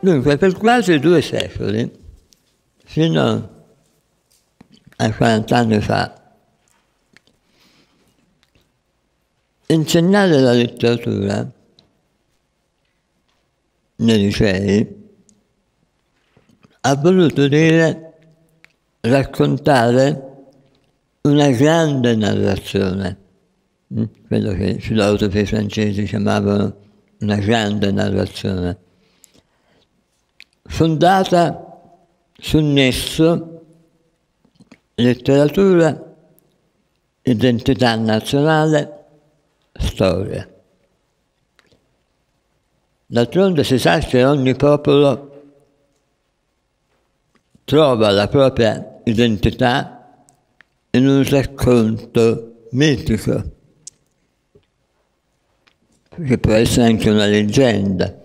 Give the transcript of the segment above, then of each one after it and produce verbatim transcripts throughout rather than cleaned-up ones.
Dunque, per quasi due secoli, fino a quaranta anni fa, insegnare la letteratura nei licei ha voluto dire raccontare una grande narrazione, quello che i filosofi francesi chiamavano una grande narrazione, fondata sul nesso letteratura, identità nazionale, storia. D'altronde si sa che ogni popolo trova la propria identità in un racconto mitico, che può essere anche una leggenda.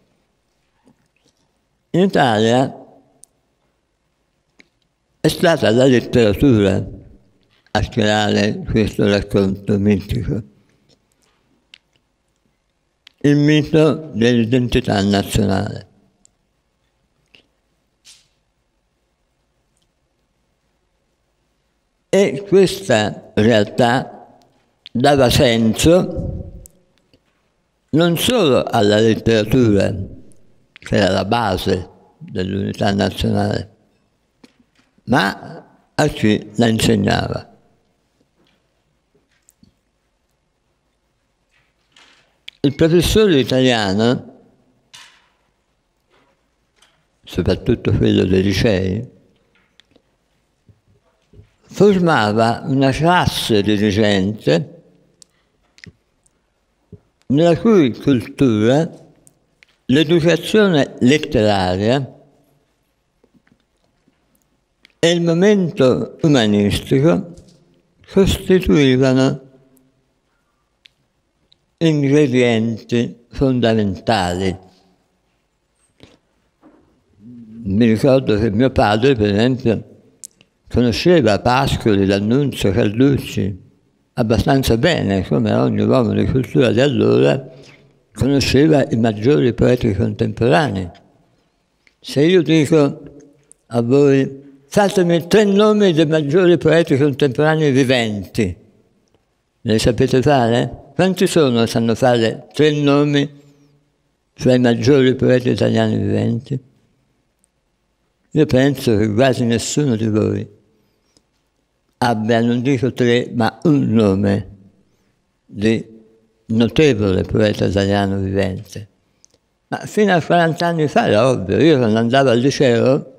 In Italia è stata la letteratura a creare questo racconto mitico, il mito dell'identità nazionale. E questa realtà dava senso non solo alla letteratura, che era la base dell'unità nazionale, ma a chi la insegnava. Il professore italiano, soprattutto quello dei licei, formava una classe dirigente nella cui cultura l'educazione letteraria e il momento umanistico costituivano ingredienti fondamentali. Mi ricordo che mio padre, per esempio, conosceva Pascoli, D'Annunzio, Carducci abbastanza bene, come ogni uomo di cultura di allora conosceva i maggiori poeti contemporanei. Se io dico a voi, fatemi tre nomi dei maggiori poeti contemporanei viventi, le sapete fare? Quanti sono sanno fare tre nomi fra i maggiori poeti italiani viventi? Io penso che quasi nessuno di voi abbia, non dico tre, ma un nome di notevole poeta italiano vivente. Ma fino a quaranta anni fa era ovvio. Io quando andavo al liceo,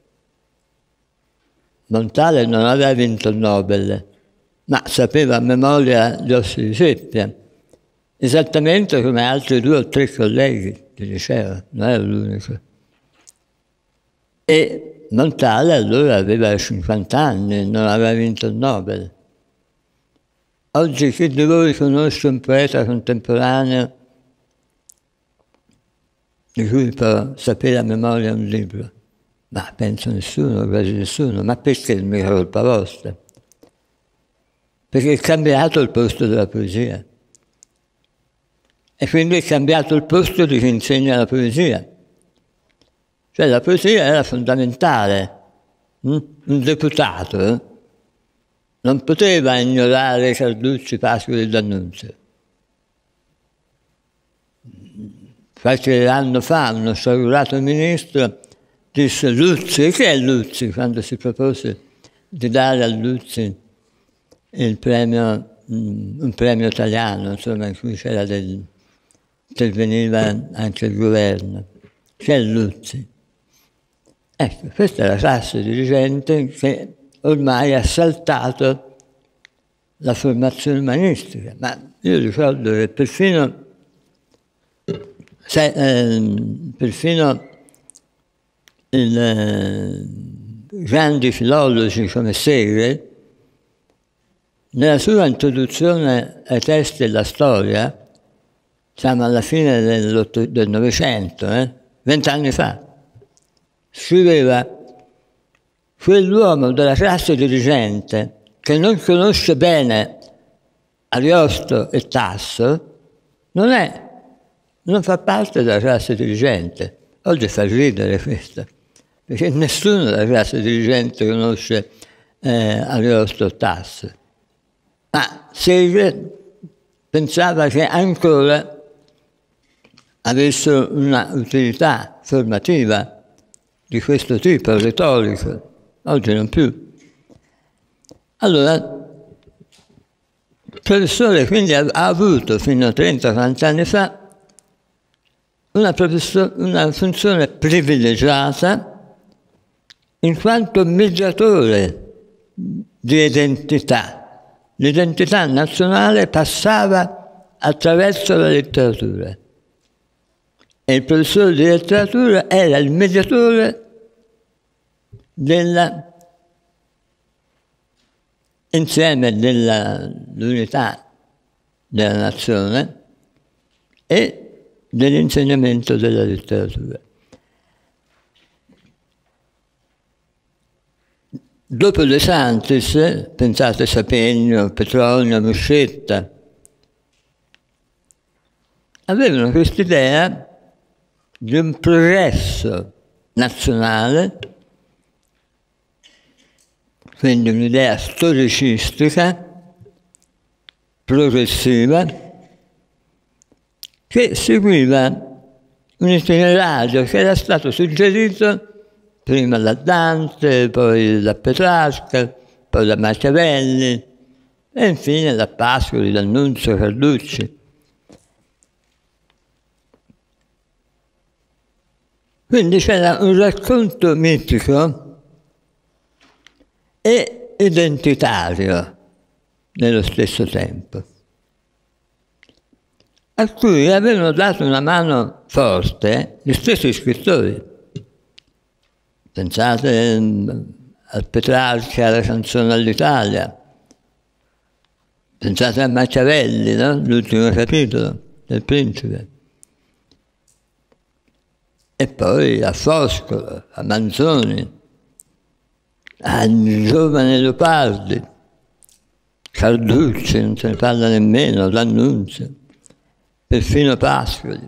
Montale non aveva vinto il Nobel, ma sapeva a memoria gli ossi di Seppia, esattamente come altri due o tre colleghi di liceo, non era l'unico. E Montale allora aveva cinquanta anni, non aveva vinto il Nobel. Oggi chi di voi conosce un poeta contemporaneo di cui può sapere a memoria un libro? Ma penso nessuno, quasi nessuno. Ma perché è mica colpa vostra? Perché è cambiato il posto della poesia. E quindi è cambiato il posto di chi insegna la poesia. Cioè la poesia era fondamentale. Un deputato eh? non poteva ignorare Carducci, Pascoli e D'Annunzio. Qualche anno fa uno sciagurato ministro disse Luzzi, e che è Luzzi? Quando si propose di dare a Luzzi il premio, un premio italiano, insomma, in cui c'era del, interveniva anche il governo. Che è Luzzi? Ecco, questa è la classe dirigente che ormai ha saltato la formazione umanistica. Ma io ricordo che perfino, se, eh, perfino il, eh, grandi filologi come Segre, nella sua introduzione ai testi della storia, siamo alla fine del Novecento, eh, vent'anni fa, scriveva: quell'uomo della classe dirigente che non conosce bene Ariosto e Tasso non è, non fa parte della classe dirigente, Oggi fa ridere questo, perché nessuno della classe dirigente conosce eh, Ariosto Tasso, ma Segre pensava che ancora avessero una utilità formativa di questo tipo, retorico. Oggi non più. Allora, il professore quindi ha, ha avuto fino a trenta quaranta anni fa una, una funzione privilegiata in quanto mediatore di identità. L'identità nazionale passava attraverso la letteratura e il professore di letteratura era il mediatore della insieme dell'unità della nazione e dell'insegnamento della letteratura. Dopo De Santis, pensate Sapegno, Petronio, Muscetta, avevano quest'idea di un progresso nazionale, quindi un'idea storicistica, progressiva, che seguiva un itinerario che era stato suggerito prima da Dante, poi da Petrarca, poi da Machiavelli e infine da Pascoli, D'Annunzio, Carducci. Quindi c'era un racconto mitico e identitario nello stesso tempo, a cui avevano dato una mano forte gli stessi scrittori. Pensate al Petrarca, alla Canzone all'Italia, pensate a Machiavelli, no? L'ultimo capitolo del Principe. E poi a Foscolo, a Manzoni, a Giovane Leopardi, Carducci, non se ne parla nemmeno, D'Annunzio, perfino Pascoli.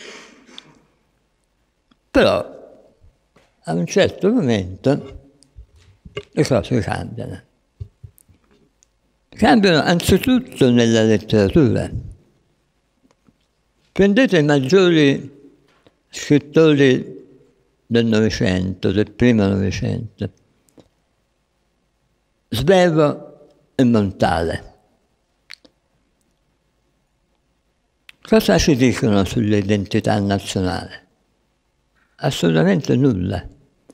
Però a un certo momento le cose cambiano. Cambiano anzitutto nella letteratura. Prendete i maggiori scrittori del Novecento, del primo Novecento, Svevo e Montale. Cosa ci dicono sull'identità nazionale? Assolutamente nulla.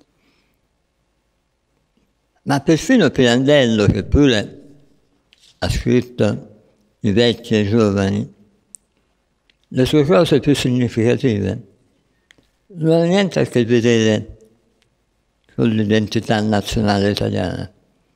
Ma perfino Pirandello, che pure ha scritto I vecchi e i giovani, le sue cose più significative non hanno niente a che vedere con l'identità nazionale italiana.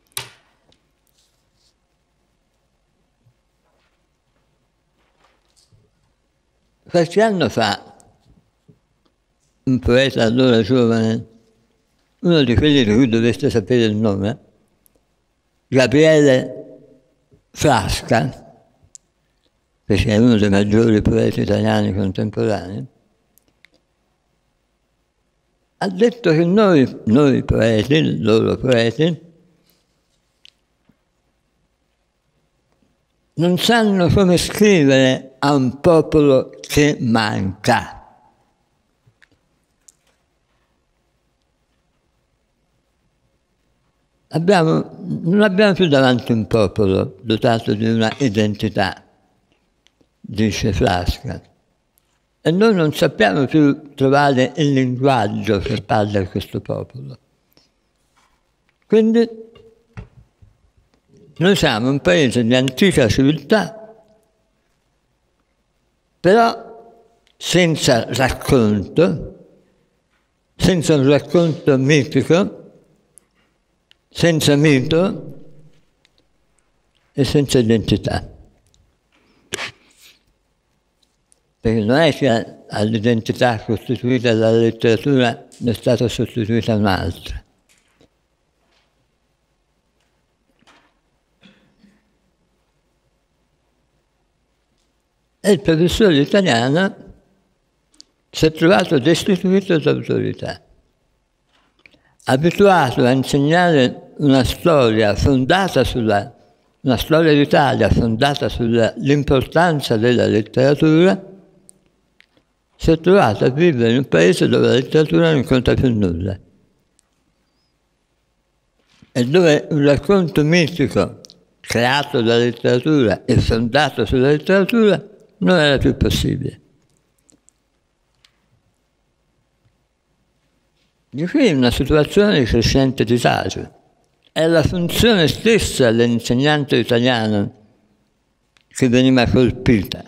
Qualche anno fa un poeta allora giovane, uno di quelli di cui dovreste sapere il nome, Gabriele Frasca, perché è uno dei maggiori poeti italiani contemporanei, ha detto che noi, noi poeti, loro poeti, non sanno come scrivere a un popolo che manca. Abbiamo, non abbiamo più davanti un popolo dotato di una identità, dice Frasca, e noi non sappiamo più trovare il linguaggio che parla a questo popolo. Quindi noi siamo un paese di antica civiltà, però senza racconto, senza un racconto mitico, senza mito e senza identità. Perché non è che all'identità costituita dalla letteratura ne è stata sostituita un'altra. E il professore italiano si è trovato destituito d'autorità, abituato a insegnare una storia fondata sulla, una storia d'Italia fondata sull'importanza della letteratura, si è trovato a vivere in un paese dove la letteratura non conta più nulla e dove un racconto mitico creato dalla letteratura e fondato sulla letteratura non era più possibile. Di qui una situazione di crescente disagio. È la funzione stessa dell'insegnante italiano che veniva colpita.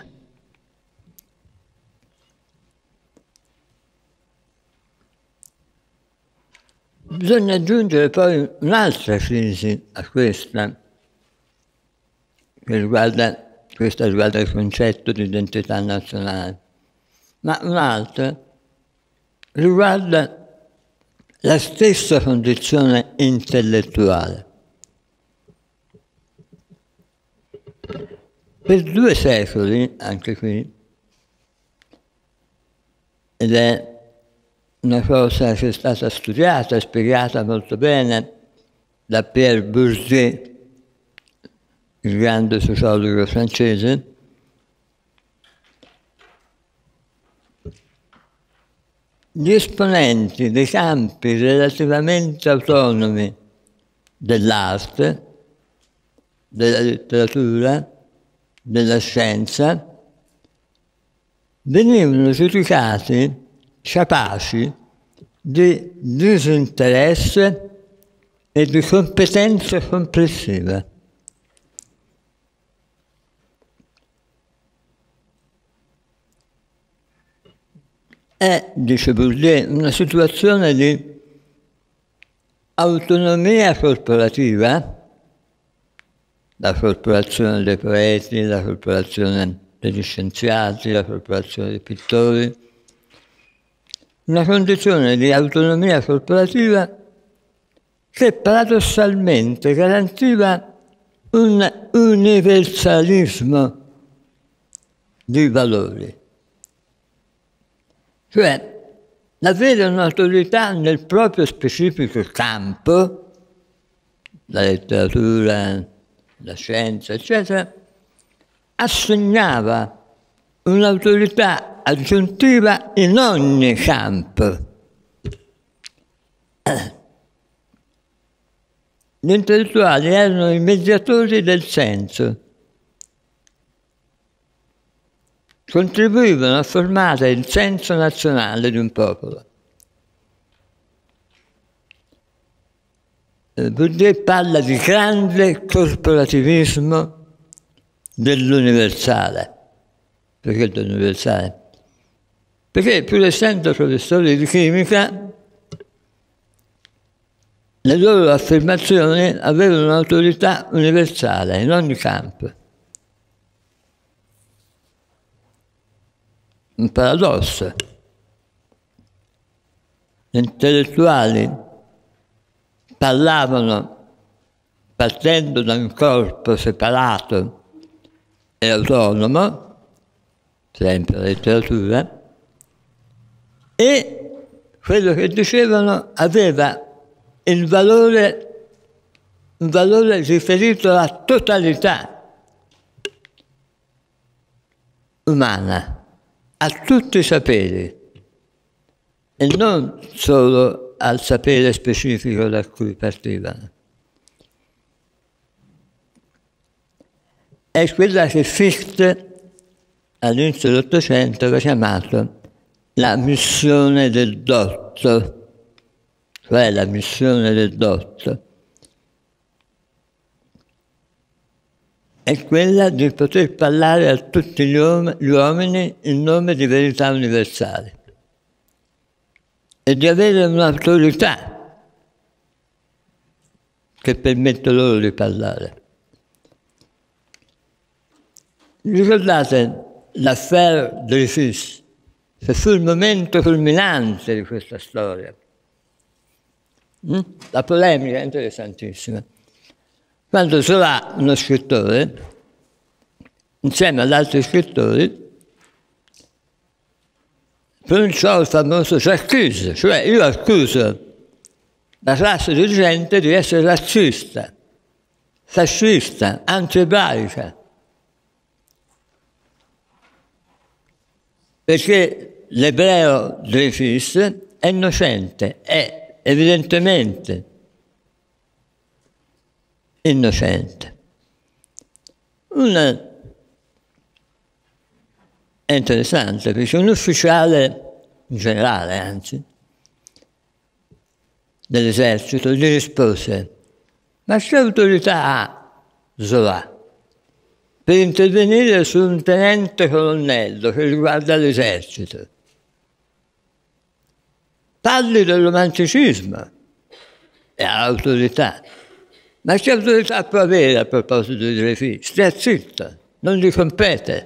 Bisogna aggiungere poi un'altra crisi a questa, che riguarda, questa riguarda il concetto di identità nazionale, ma un'altra riguarda la stessa condizione intellettuale. Per due secoli, anche qui, ed è una cosa che è stata studiata e spiegata molto bene da Pierre Bourdieu, il grande sociologo francese, gli esponenti dei campi relativamente autonomi dell'arte, della letteratura, della scienza, venivano giudicati capaci di disinteresse e di competenza complessiva. È, dice Bourdieu, una situazione di autonomia corporativa, la corporazione dei poeti, la corporazione degli scienziati, la corporazione dei pittori, una condizione di autonomia corporativa che paradossalmente garantiva un universalismo di valori. Cioè, avere un'autorità nel proprio specifico campo, la letteratura, la scienza, eccetera, assegnava un'autorità aggiuntiva in ogni campo. Gli intellettuali erano i mediatori del senso, contribuivano a formare il senso nazionale di un popolo. Bourdieu parla di grande corporativismo dell'universale. Perché dell'universale? Perché pur essendo professori di chimica, le loro affermazioni avevano un'autorità universale in ogni campo. Un paradosso. Gli intellettuali parlavano partendo da un corpo separato e autonomo, sempre la letteratura, e quello che dicevano aveva il valore, un valore riferito alla totalità umana, a tutti i saperi, e non solo al sapere specifico da cui partivano. È quella che Fichte all'inizio dell'Ottocento aveva chiamato la missione del dotto, cioè la missione del dotto. È quella di poter parlare a tutti gli, uom- gli uomini in nome di verità universali e di avere un'autorità che permette loro di parlare. Ricordate l'affaire Dreyfus, che fu il momento culminante di questa storia. Mm? La polemica è interessantissima. Quando Zola, uno scrittore, insieme ad altri scrittori, pronunciò il famoso j'accuse, cioè io accuso la classe dirigente di essere razzista, fascista, anti-ebraica. Perché l'ebreo Dreyfus è innocente, è evidentemente innocente. Una, è interessante perché un ufficiale, un generale anzi, dell'esercito gli rispose: ma che autorità ha Zola per intervenire su un tenente colonnello che riguarda l'esercito? Parli del romanticismo e ha autorità. Ma che autorità può avere a proposito di Dreyfus? Stia zitto, non gli compete.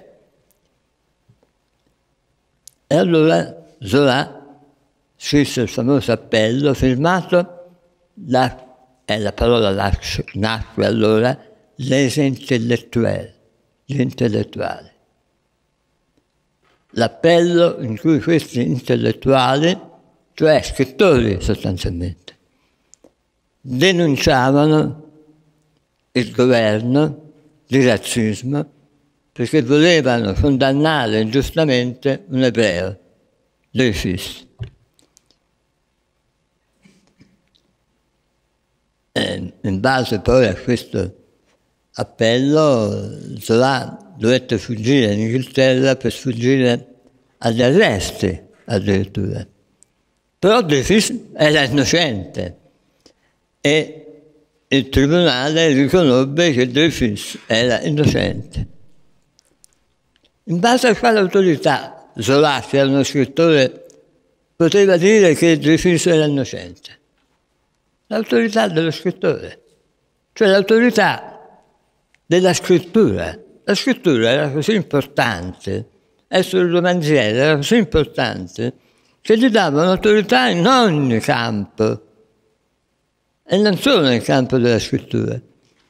E allora Zola scrisse il famoso appello firmato da, e la parola nacque allora, les intellettuels, gli intellettuali. L'appello in cui questi intellettuali, cioè scrittori sostanzialmente, denunciavano il governo di razzismo perché volevano condannare ingiustamente un ebreo, Dreyfus. E in base poi a questo appello Zola dovette fuggire in Inghilterra per sfuggire agli arresti addirittura. Però Dreyfus era innocente e il tribunale riconobbe che Dreyfus era innocente. In base a quale autorità Zola, che era uno scrittore, poteva dire che Dreyfus era innocente? L'autorità dello scrittore, cioè l'autorità della scrittura. La scrittura era così importante, essere un romanziere era così importante, che gli dava un'autorità in ogni campo, e non solo nel campo della scrittura.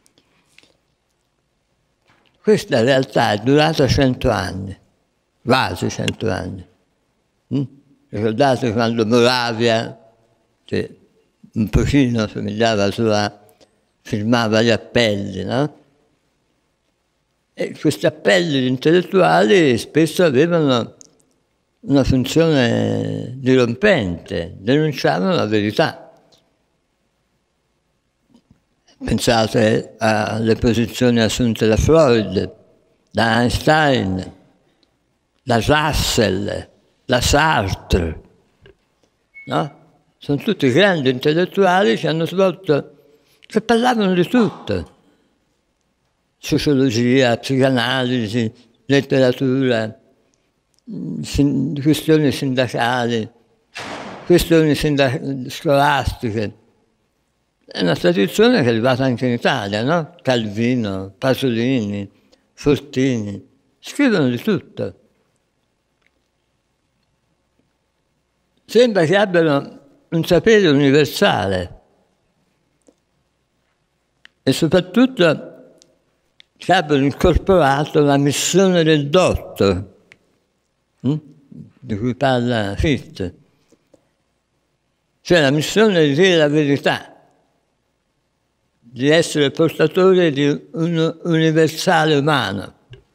Questa realtà è durata cento anni, quasi cento anni. Mm? Ricordate quando Moravia, che un pochino somigliava a Zola, firmava gli appelli, no? E questi appelli intellettuali spesso avevano una funzione dirompente, denunciavano la verità. Pensate alle posizioni assunte da Freud, da Einstein, da Russell, da Sartre, no? Sono tutti grandi intellettuali che hanno svolto, che parlavano di tutto. Sociologia, psicanalisi, letteratura, sin- questioni sindacali, questioni sindac- scolastiche. È una tradizione che è arrivata anche in Italia, no? Calvino, Pasolini, Fortini, scrivono di tutto. Sembra che abbiano un sapere universale e soprattutto che abbiano incorporato la missione del dotto, hm? di cui parla Fichte, cioè la missione di dire la verità, di essere portatore di un universale umano.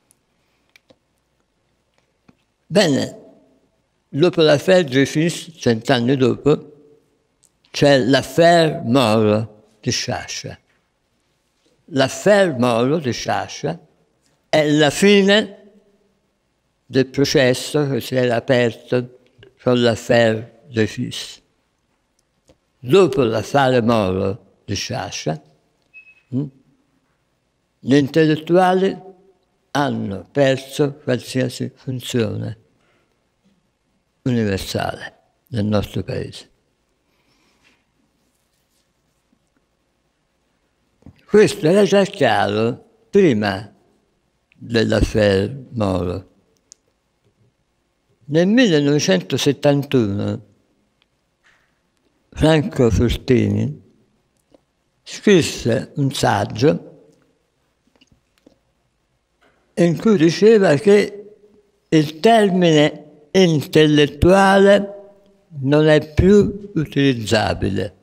Bene, dopo l'affaire Dreyfus, cent'anni dopo, c'è l'affaire Moro di Sciascia. L'affaire Moro di Sciascia è la fine del processo che si era aperto con l'affaire Dreyfus. Dopo l'affare Moro di Sciascia, gli intellettuali hanno perso qualsiasi funzione universale nel nostro paese. Questo era già chiaro prima dell'affaire Moro. Nel millenovecentosettantuno Franco Fortini scrisse un saggio in cui diceva che il termine intellettuale non è più utilizzabile,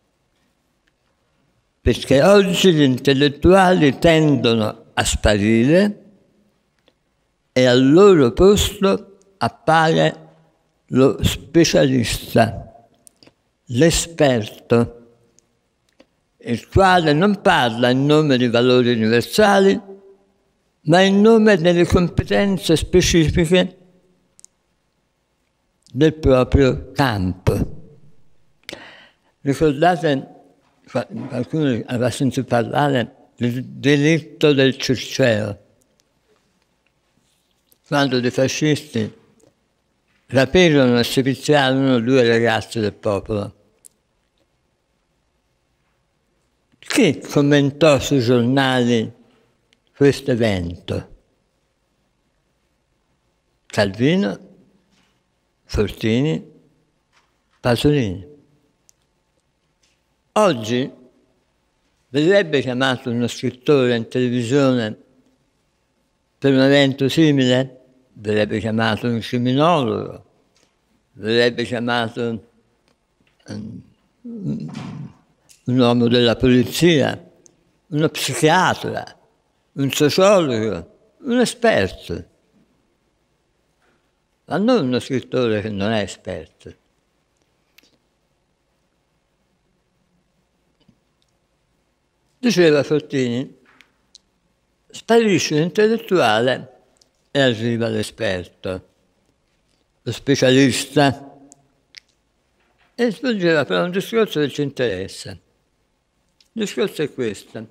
perché oggi gli intellettuali tendono a sparire e al loro posto appare lo specialista, l'esperto, il quale non parla in nome di valori universali, ma in nome delle competenze specifiche del proprio campo. Ricordate, qualcuno aveva sentito parlare del delitto del Circeo, quando dei fascisti rapirono e seviziarono due ragazzi del popolo. Chi commentò sui giornali questo evento? Calvino, Fortini, Pasolini. Oggi verrebbe chiamato uno scrittore in televisione per un evento simile? Verrebbe chiamato un criminologo, verrebbe chiamato un, un uomo della polizia, uno psichiatra, un sociologo, un esperto, ma non uno scrittore che non è esperto. Diceva Fortini, sparisce l'intellettuale e arriva l'esperto, lo specialista, e svolgeva però un discorso che ci interessa. Il discorso è questo.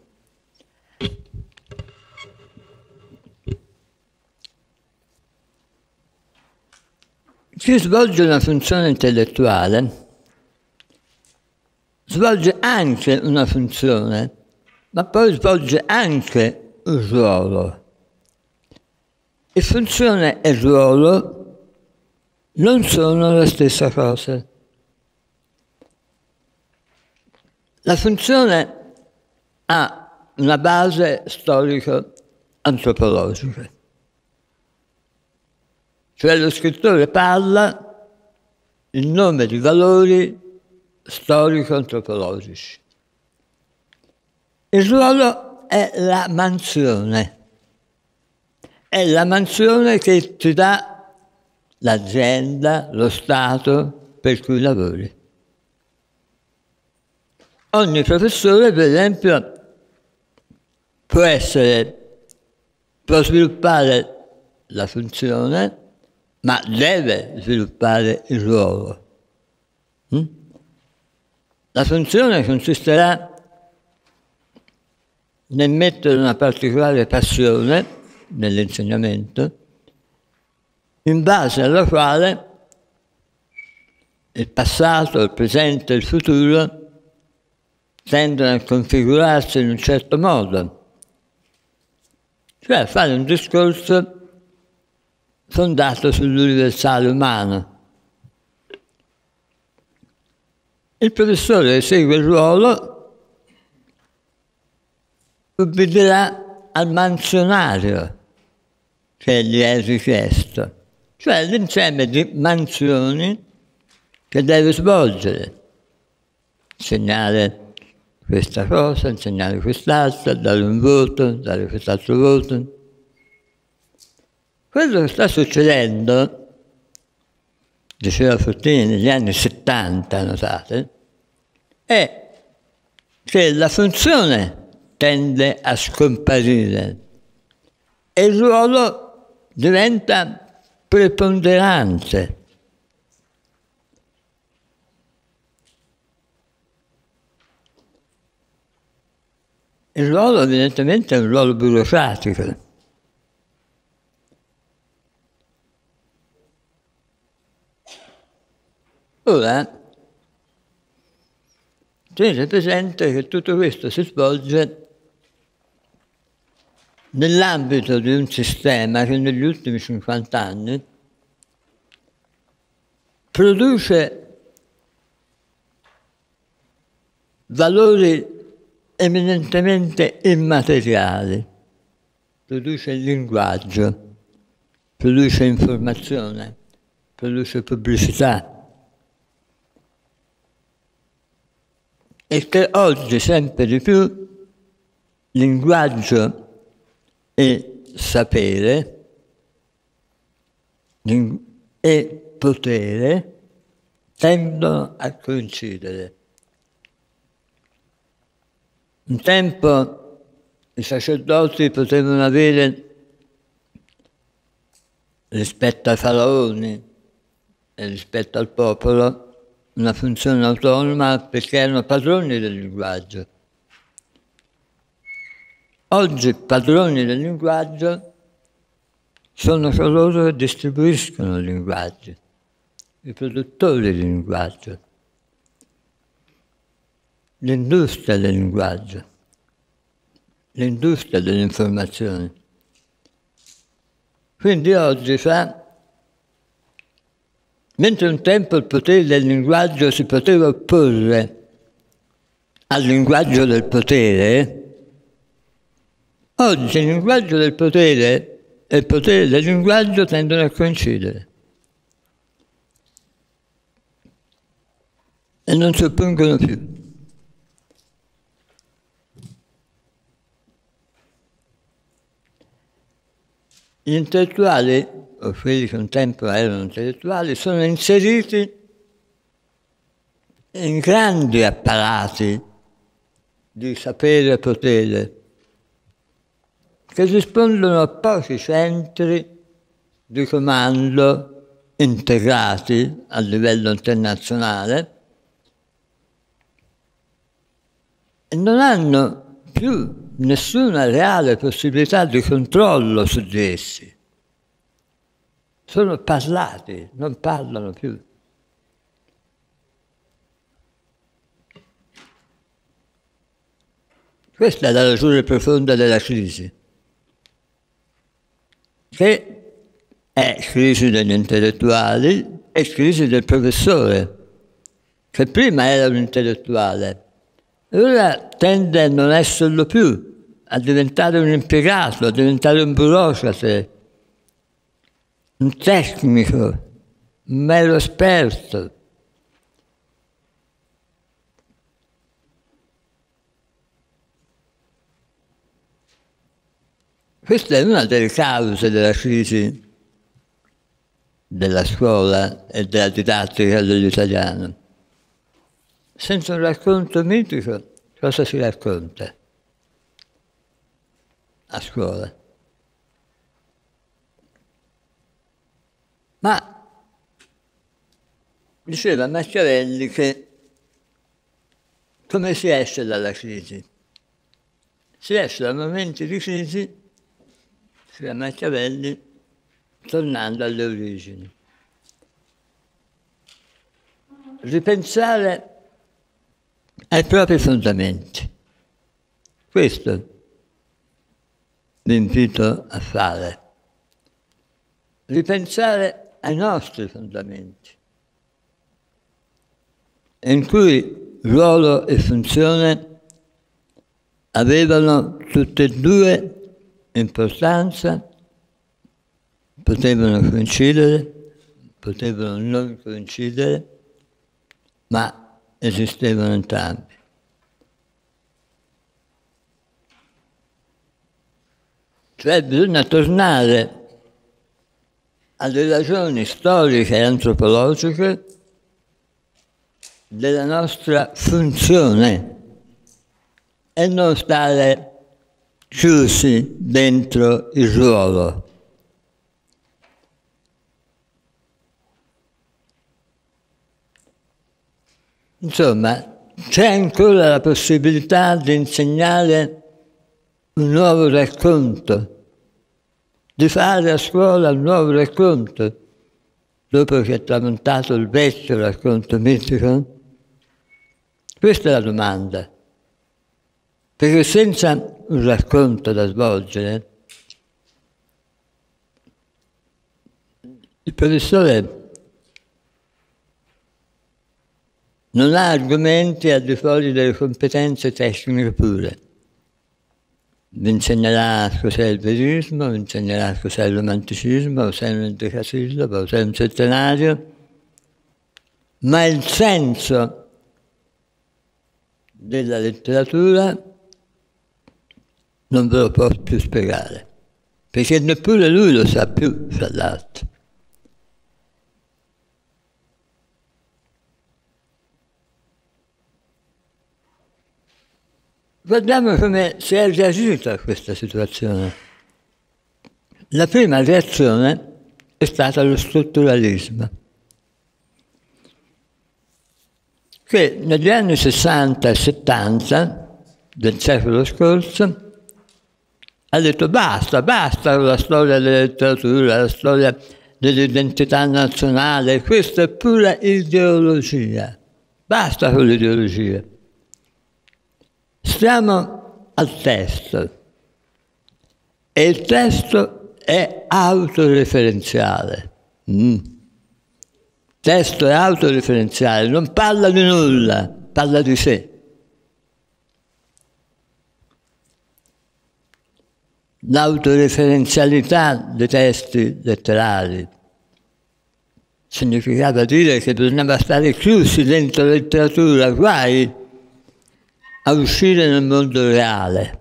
Chi svolge una funzione intellettuale svolge anche una funzione, ma poi svolge anche un ruolo. E funzione e ruolo non sono la stessa cosa. La funzione ha una base storico-antropologica. Cioè lo scrittore parla in nome di valori storico-antropologici. Il ruolo è la mansione. È la mansione che ti dà l'azienda, lo Stato per cui lavori. Ogni professore, per esempio, può essere, può sviluppare la funzione, ma deve sviluppare il ruolo. Mm? La funzione consisterà nel mettere una particolare passione nell'insegnamento, in base alla quale il passato, il presente e il futuro tendono a configurarsi in un certo modo, cioè a fare un discorso fondato sull'universale umano. Il professore esegue il ruolo, ubbidirà al mansionario che gli è richiesto, cioè l'insieme di mansioni che deve svolgere. Insegnare questa cosa, insegnare quest'altra, dare un voto, dare quest'altro voto. Quello che sta succedendo, diceva Fortini, negli anni settanta, notate, è che la funzione tende a scomparire e il ruolo diventa preponderante. Il ruolo evidentemente è un ruolo burocratico. Ora, tenete presente che tutto questo si svolge nell'ambito di un sistema che negli ultimi cinquanta anni produce valori eminentemente immateriali, produce il linguaggio, produce informazione, produce pubblicità. E che oggi sempre di più linguaggio e sapere e potere tendono a coincidere. Un tempo i sacerdoti potevano avere, rispetto ai faraoni e rispetto al popolo, una funzione autonoma perché erano padroni del linguaggio. Oggi padroni del linguaggio sono coloro che distribuiscono il linguaggio, i produttori del linguaggio, l'industria del linguaggio, l'industria dell'informazione. Quindi oggi fa, mentre un tempo il potere del linguaggio si poteva opporre al linguaggio del potere, oggi il linguaggio del potere e il potere del linguaggio tendono a coincidere e non si oppongono più. Gli intellettuali, o quelli che un tempo erano intellettuali, sono inseriti in grandi apparati di sapere e potere che rispondono a pochi centri di comando integrati a livello internazionale e non hanno più nessuna reale possibilità di controllo su di essi. Sono parlati, non parlano più. Questa è la ragione profonda della crisi, che è crisi degli intellettuali e crisi del professore, che prima era un intellettuale, e ora tende a non esserlo più, a diventare un impiegato, a diventare un burocrate, un tecnico, un mero esperto. Questa è una delle cause della crisi della scuola e della didattica dell'italiano. Senza un racconto mitico, cosa si racconta a scuola? Ma diceva Machiavelli che come si esce dalla crisi? Si esce da momenti di crisi, diceva Machiavelli, tornando alle origini. Ripensare ai propri fondamenti. Questo vi invito a fare. Ripensare ai nostri fondamenti, in cui ruolo e funzione avevano tutte e due importanza, potevano coincidere, potevano non coincidere, ma esistevano entrambi. Cioè bisogna tornare alle ragioni storiche e antropologiche della nostra funzione e non stare chiusi dentro il ruolo. Insomma, c'è ancora la possibilità di insegnare un nuovo racconto, di fare a scuola un nuovo racconto, dopo che è tramontato il vecchio racconto mitico? Questa è la domanda. Perché senza un racconto da svolgere, il professore non ha argomenti al di fuori delle competenze tecniche pure. vi insegnerà cos'è il verismo, vi insegnerà cos'è il romanticismo, cos'è un endecasillabo, cos'è un settenario, ma il senso della letteratura non ve lo posso più spiegare, perché neppure lui lo sa più, fra l'altro. Guardiamo come si è reagito a questa situazione. La prima reazione è stata lo strutturalismo, che negli anni sessanta e settanta del secolo scorso ha detto basta, basta con la storia della letteratura, la storia dell'identità nazionale, questa è pura ideologia, basta con l'ideologia. Stiamo al testo e il testo è autoreferenziale. Mm. Il testo è autoreferenziale, non parla di nulla, parla di sé. L'autoreferenzialità dei testi letterari significava dire che bisognava stare chiusi dentro la letteratura, guai a uscire nel mondo reale.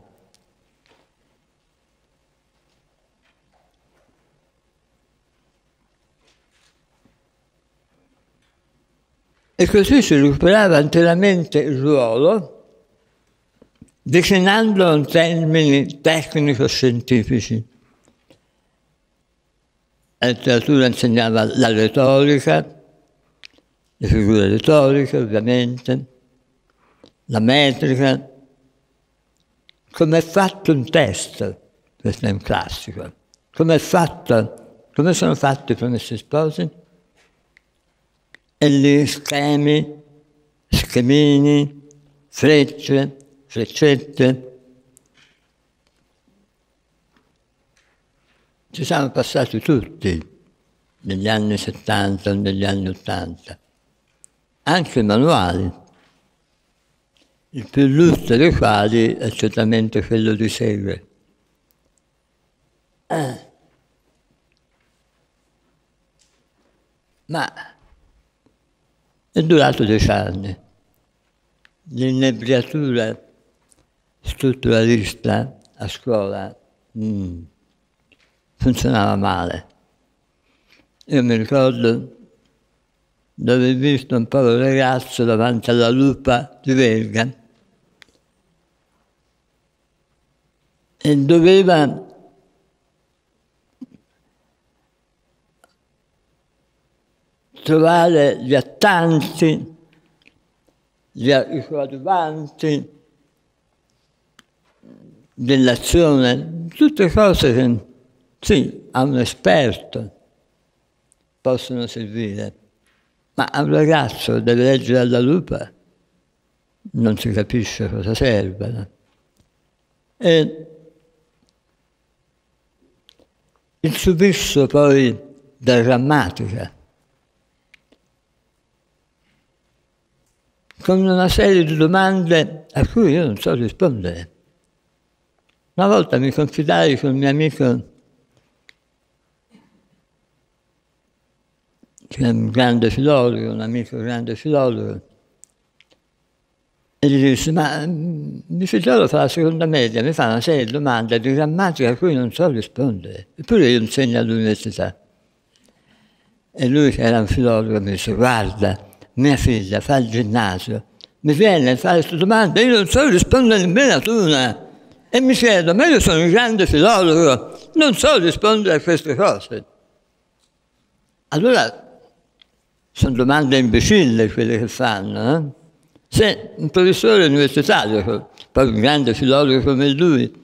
E così si recuperava interamente il ruolo, declinandolo in termini tecnico-scientifici. La letteratura insegnava la retorica, le figure retoriche ovviamente, la metrica, come è fatto un testo, questo è un classico, come è fatto, come sono fatti i Promessi Sposi, e lì schemi, schemini, frecce, freccette. Ci siamo passati tutti negli anni settanta o negli anni ottanta, anche i manuali, il più illustre dei quali è certamente quello di Segre. Eh. Ma è durato dieci anni. L'inebriatura strutturalista a scuola mm, funzionava male. Io mi ricordo di aver visto un povero ragazzo davanti alla lupa di Verga e doveva trovare gli attanti, gli, i coadiuvanti dell'azione, tutte cose che sì, a un esperto possono servire, ma a un ragazzo che deve leggere alla lupa non si capisce cosa servono. E il subisso poi della grammatica, con una serie di domande a cui io non so rispondere. Una volta mi confidai con un mio amico, che è un grande filologo, un amico grande filologo, e gli disse, ma mio figliolo fa la seconda media, mi fa una serie di domande di grammatica a cui non so rispondere, eppure io insegno all'università. E lui, che era un filologo, mi disse, guarda, mia figlia fa il ginnasio, mi viene a fare queste domande, io non so rispondere nemmeno ad una. E mi chiedo, ma io sono un grande filologo, non so rispondere a queste cose. Allora, sono domande imbecille quelle che fanno. Eh? Se un professore universitario, poi un grande filologo come lui,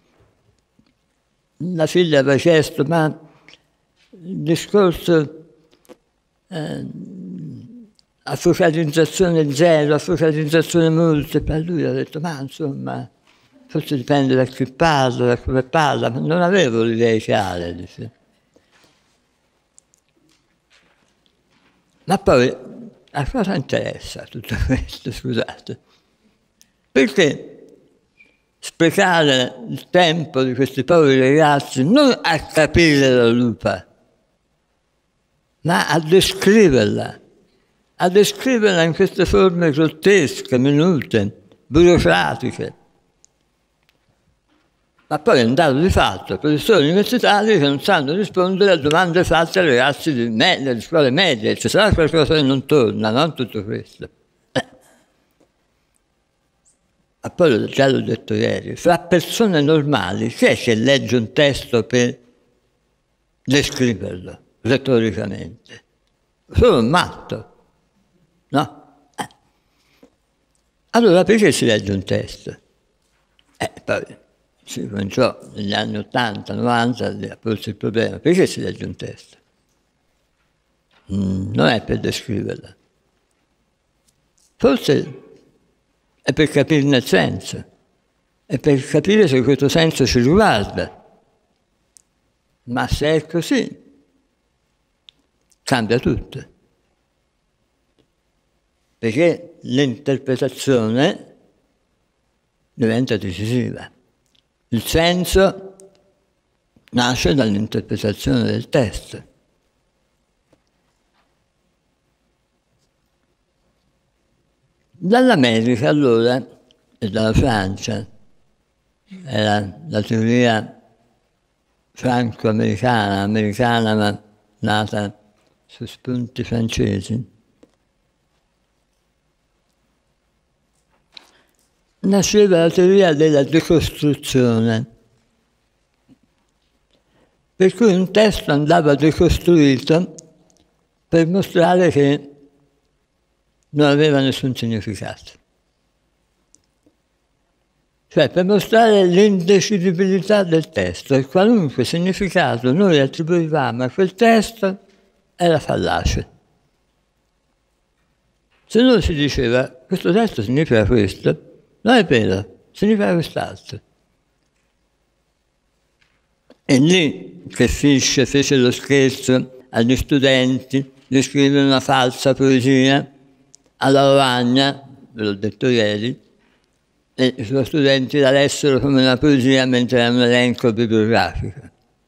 la figlia aveva chiesto, ma il discorso eh, a focalizzazione zero, a focalizzazione multipla, lui ha detto, ma insomma, forse dipende da chi parla, da come parla, ma non avevo l'idea chiara, dice. Ma poi, a cosa interessa tutto questo, scusate? Perché sprecare il tempo di questi poveri ragazzi non a capire la lupa, ma a descriverla, a descriverla in queste forme grottesche, minute, burocratiche. Ma poi è un dato di fatto, professori universitari che non sanno rispondere a domande fatte ai ragazzi di me- delle scuole medie, ci sarà qualcosa che non torna, non tutto questo. Eh. Ma poi già l'ho detto ieri, fra persone normali chi è che legge un testo per descriverlo retoricamente? Sono un matto, no? Eh. Allora perché si legge un testo? Eh, poi si cominciò negli anni ottanta, novanta a porsi il problema, perché si legge un testo? Mm, non è per descriverla. Forse è per capirne il senso, è per capire se questo senso ci riguarda. Ma se è così, cambia tutto. Perché l'interpretazione diventa decisiva. Il senso nasce dall'interpretazione del testo. Dall'America allora e dalla Francia, era la teoria franco-americana, americana ma nata su spunti francesi, nasceva la teoria della decostruzione, per cui un testo andava decostruito per mostrare che non aveva nessun significato. Cioè per mostrare l'indecidibilità del testo e qualunque significato noi attribuivamo a quel testo era fallace. Se non si diceva questo testo significa questo, non è vero, significa quest'altro. E lì che Fichte fece lo scherzo agli studenti di scrivere una falsa poesia alla lavagna, ve l'ho detto ieri, e i suoi studenti la lessero come una poesia mentre era un elenco bibliografico.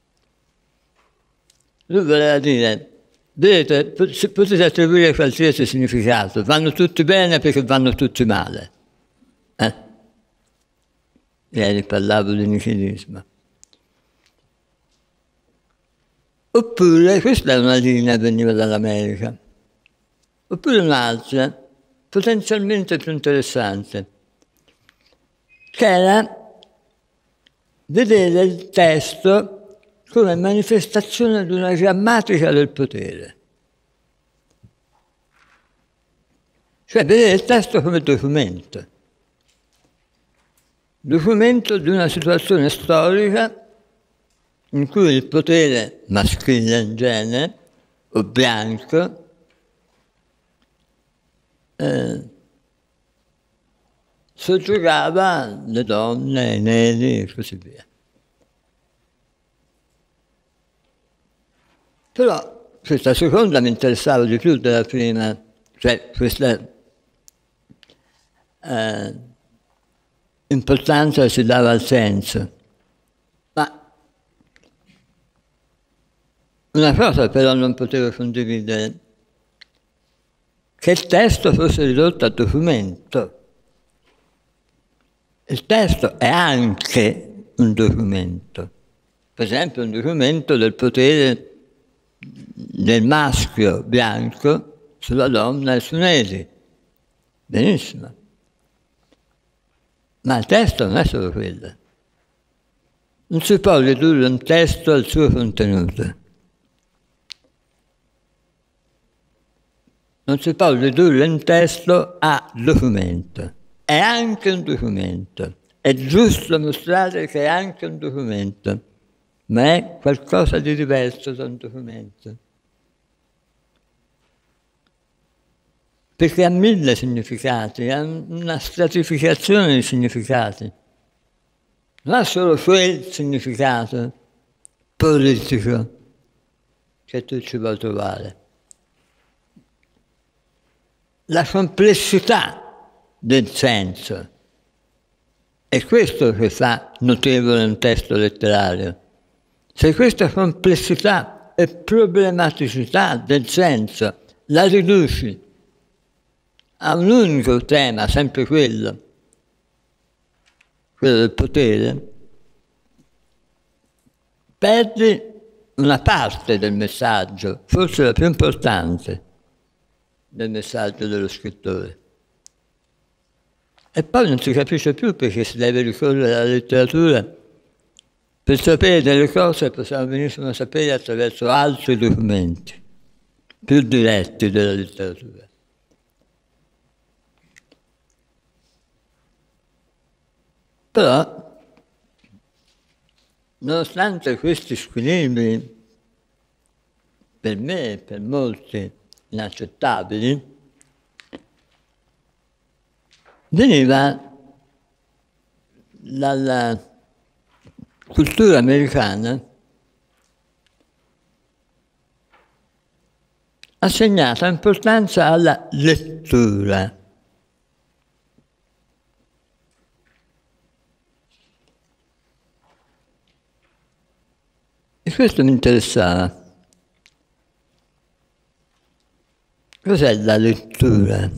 Lui voleva dire, vedete, potete attribuire qualsiasi significato, vanno tutti bene perché vanno tutti male. Eh? Ieri parlavo di nichilismo. Oppure, questa è una linea che veniva dall'America, oppure un'altra, potenzialmente più interessante, che era vedere il testo come manifestazione di una grammatica del potere. Cioè vedere il testo come documento, documento di una situazione storica in cui il potere maschile in genere, o bianco, eh, soggiogava le donne, i neri e così via. Però questa seconda mi interessava di più della prima, cioè questa eh, importanza si dava al senso. Ma una cosa però non potevo condividere, che il testo fosse ridotto a documento. Il testo è anche un documento, per esempio un documento del potere del maschio bianco sulla donna e su neri. Benissimo. Ma il testo non è solo quello. Non si può ridurre un testo al suo contenuto. Non si può ridurre un testo a documento. È anche un documento. È giusto mostrare che è anche un documento, ma è qualcosa di diverso da un documento. Perché ha mille significati, ha una stratificazione di significati. Non ha solo quel significato politico che tu ci vuoi trovare. La complessità del senso È questo che fa notevole un testo letterario. Se questa complessità e problematicità del senso la riduci a un unico tema, sempre quello, quello del potere, perdi una parte del messaggio, forse la più importante del messaggio dello scrittore. E poi non si capisce più perché si deve ricorrere alla letteratura. Per sapere delle cose possiamo benissimo sapere attraverso altri documenti, più diretti della letteratura. Però, nonostante questi squilibri, per me e per molti inaccettabili, veniva dalla cultura americana assegnata importanza alla lettura. E questo mi interessava. Cos'è la lettura?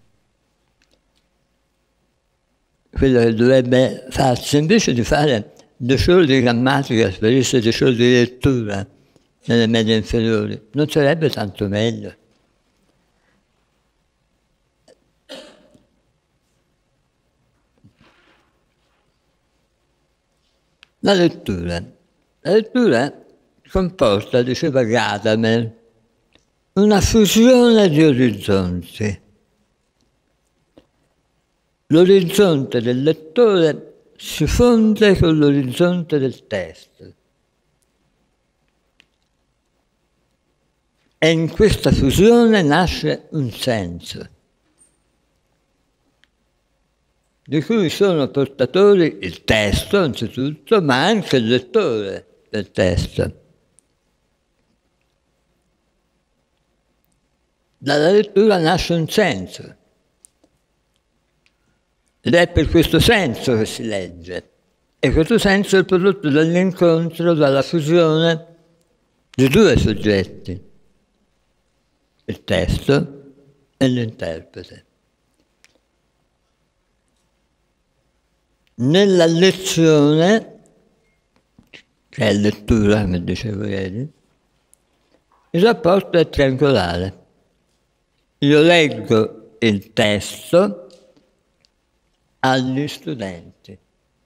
Quello che dovrebbe farsi, invece di fare dei soli di grammatica, sparisse dei soli di lettura nelle medie inferiori, non sarebbe tanto meglio. La lettura. La lettura comporta, diceva Gadamer, una fusione di orizzonti. L'orizzonte del lettore si fonde con l'orizzonte del testo. E in questa fusione nasce un senso, di cui sono portatori il testo, anzitutto, ma anche il lettore del testo. Dalla lettura nasce un senso. Ed è per questo senso che si legge. E questo senso è il prodotto dall'incontro, dalla fusione di due soggetti, il testo e l'interprete. Nella lezione, che è lettura, come dicevo ieri, il rapporto è triangolare. Io leggo il testo agli studenti.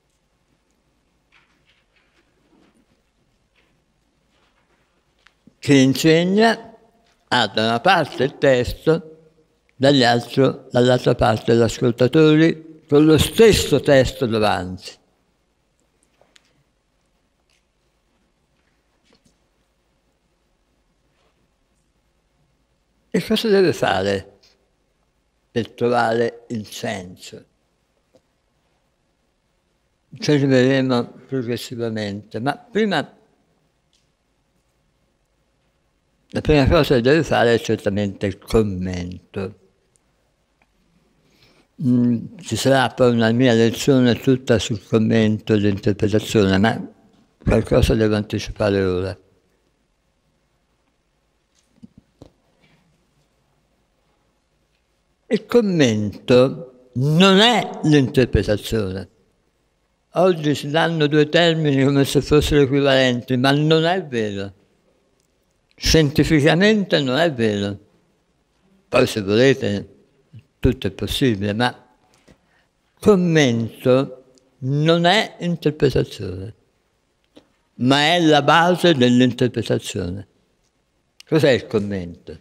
Chi insegna ha da una parte il testo, dall'altra parte gli ascoltatori con lo stesso testo davanti. E cosa deve fare per trovare il senso? Ci arriveremo progressivamente, ma prima la prima cosa che deve fare è certamente il commento. Mm, ci sarà poi una mia lezione tutta sul commento e l'interpretazione, ma qualcosa devo anticipare ora. Il commento non è l'interpretazione. Oggi si danno due termini come se fossero equivalenti, ma non è vero. Scientificamente non è vero. Poi se volete tutto è possibile, ma commento non è interpretazione, ma è la base dell'interpretazione. Cos'è il commento?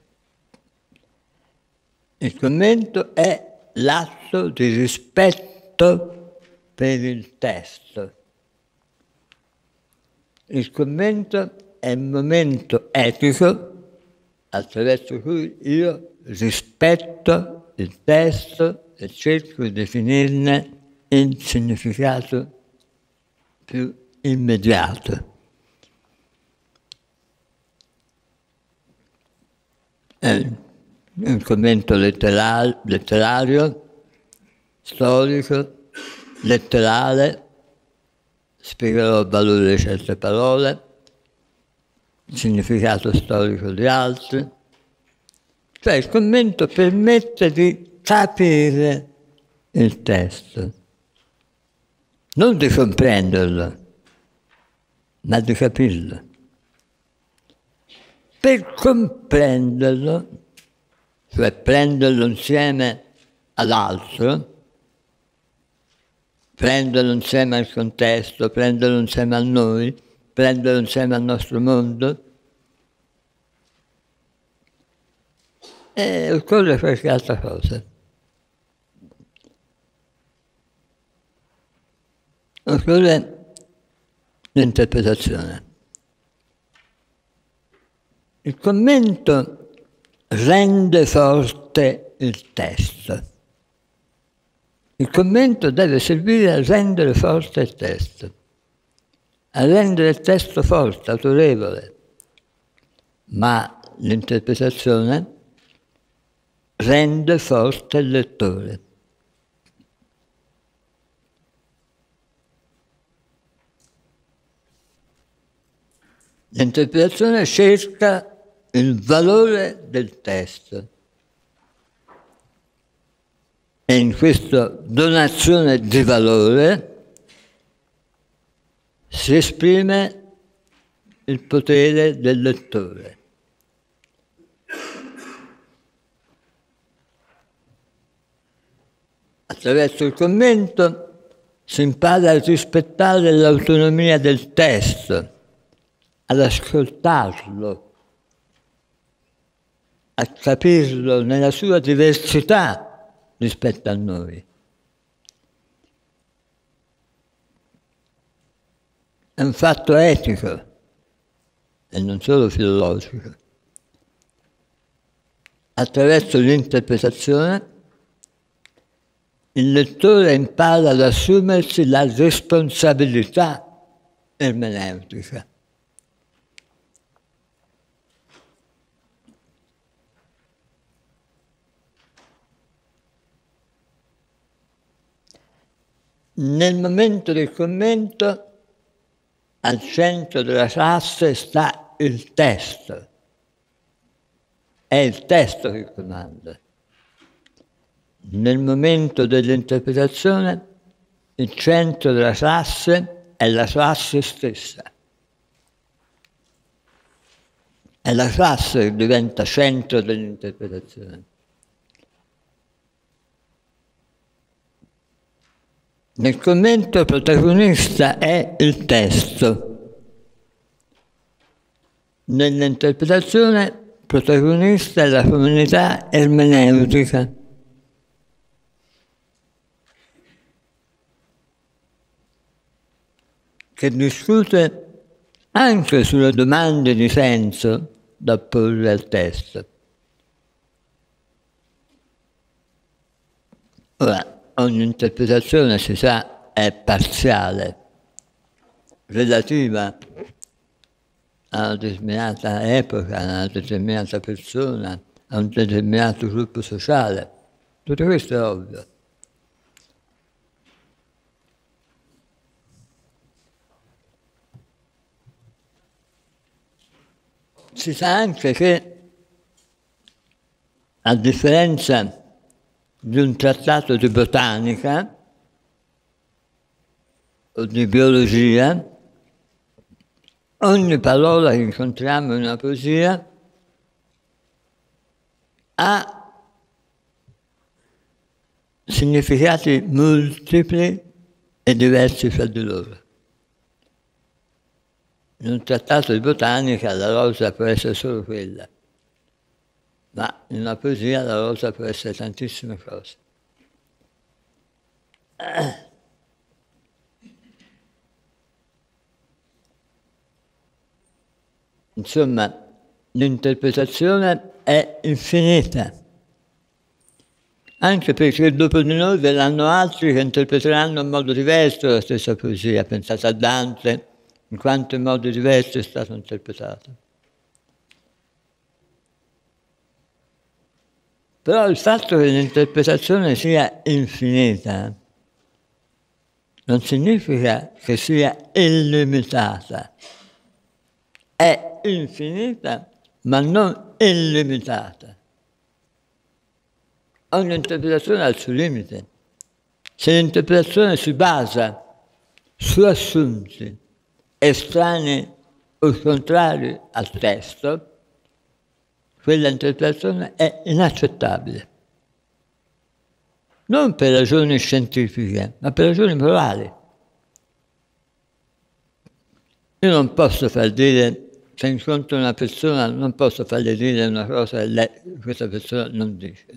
Il commento è l'atto di rispetto per il testo. Il commento è un momento etico attraverso cui io rispetto il testo e cerco di definirne il significato più immediato. È un commento letterario, letterario, storico, letterale, spiegherò il valore di certe parole, il significato storico di altre. Cioè il commento permette di capire il testo, non di comprenderlo, ma di capirlo. Per comprenderlo, cioè prenderlo insieme all'altro, prenderlo insieme al contesto, prenderlo insieme a noi, prenderlo insieme al nostro mondo, e occorre qualche altra cosa. Occorre l'interpretazione. Il commento rende forte il testo. Il commento deve servire a rendere forte il testo, a rendere il testo forte, autorevole, ma l'interpretazione rende forte il lettore. L'interpretazione cerca il valore del testo e in questa donazione di valore si esprime il potere del lettore. Attraverso il commento si impara a rispettare l'autonomia del testo, ad ascoltarlo, a capirlo nella sua diversità rispetto a noi. È un fatto etico e non solo filologico. Attraverso l'interpretazione il lettore impara ad assumersi la responsabilità ermeneutica. Nel momento del commento, al centro della classe sta il testo. È il testo che comanda. Nel momento dell'interpretazione, il centro della classe è la classe stessa. È la classe che diventa centro dell'interpretazione. Nel commento il protagonista è il testo. Nell'interpretazione il protagonista è la comunità ermeneutica. Che discute anche sulle domande di senso da porre al testo. Ora, ogni interpretazione, si sa, è parziale, relativa a una determinata epoca, a una determinata persona, a un determinato gruppo sociale. Tutto questo è ovvio. Si sa anche che, a differenza di un trattato di botanica o di biologia, ogni parola che incontriamo in una poesia ha significati multipli e diversi fra di loro. In un trattato di botanica la rosa può essere solo quella, ma in una poesia la rosa può essere tantissime cose. Insomma, l'interpretazione è infinita, anche perché dopo di noi verranno altri che interpreteranno in modo diverso la stessa poesia. Pensate a Dante, in quanto in modo diverso è stato interpretato. Però il fatto che l'interpretazione sia infinita non significa che sia illimitata. È infinita, ma non illimitata. Ogni interpretazione ha il suo limite. Se l'interpretazione si basa su assunti estranei o contrari al testo, quella interpretazione è inaccettabile. Non per ragioni scientifiche, ma per ragioni morali. Io non posso far dire, se incontro una persona, non posso fargli dire una cosa che lei, questa persona non dice.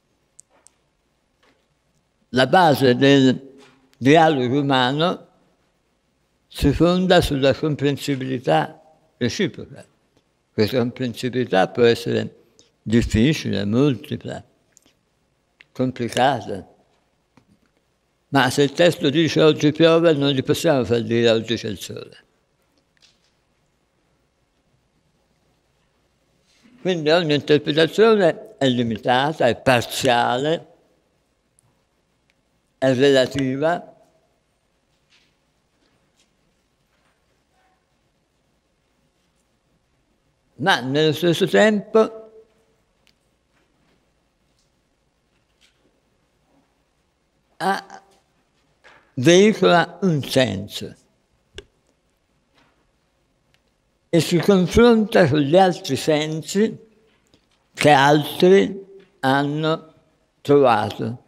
La base del dialogo umano si fonda sulla comprensibilità reciproca. Questa comprensibilità può essere difficile, multipla, complicata. Ma se il testo dice oggi piove, non gli possiamo far dire oggi c'è il sole. Quindi ogni interpretazione è limitata, è parziale, è relativa, ma nello stesso tempo ha, veicola un senso e si confronta con gli altri sensi che altri hanno trovato.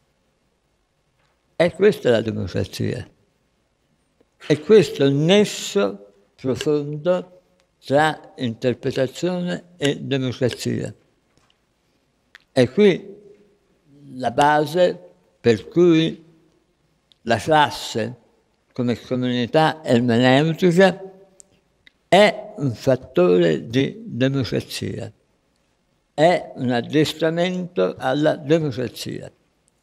E questa è la democrazia. E questo è il nesso profondo tra interpretazione e democrazia. E qui la base per cui la classe come comunità ermeneutica è un fattore di democrazia, è un addestramento alla democrazia.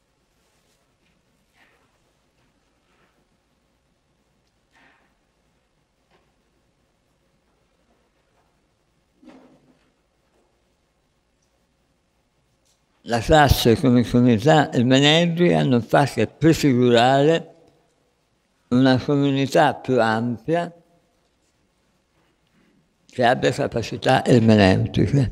La classe come comunità ermeneutica non fa che prefigurare una comunità più ampia che abbia capacità ermeneutiche.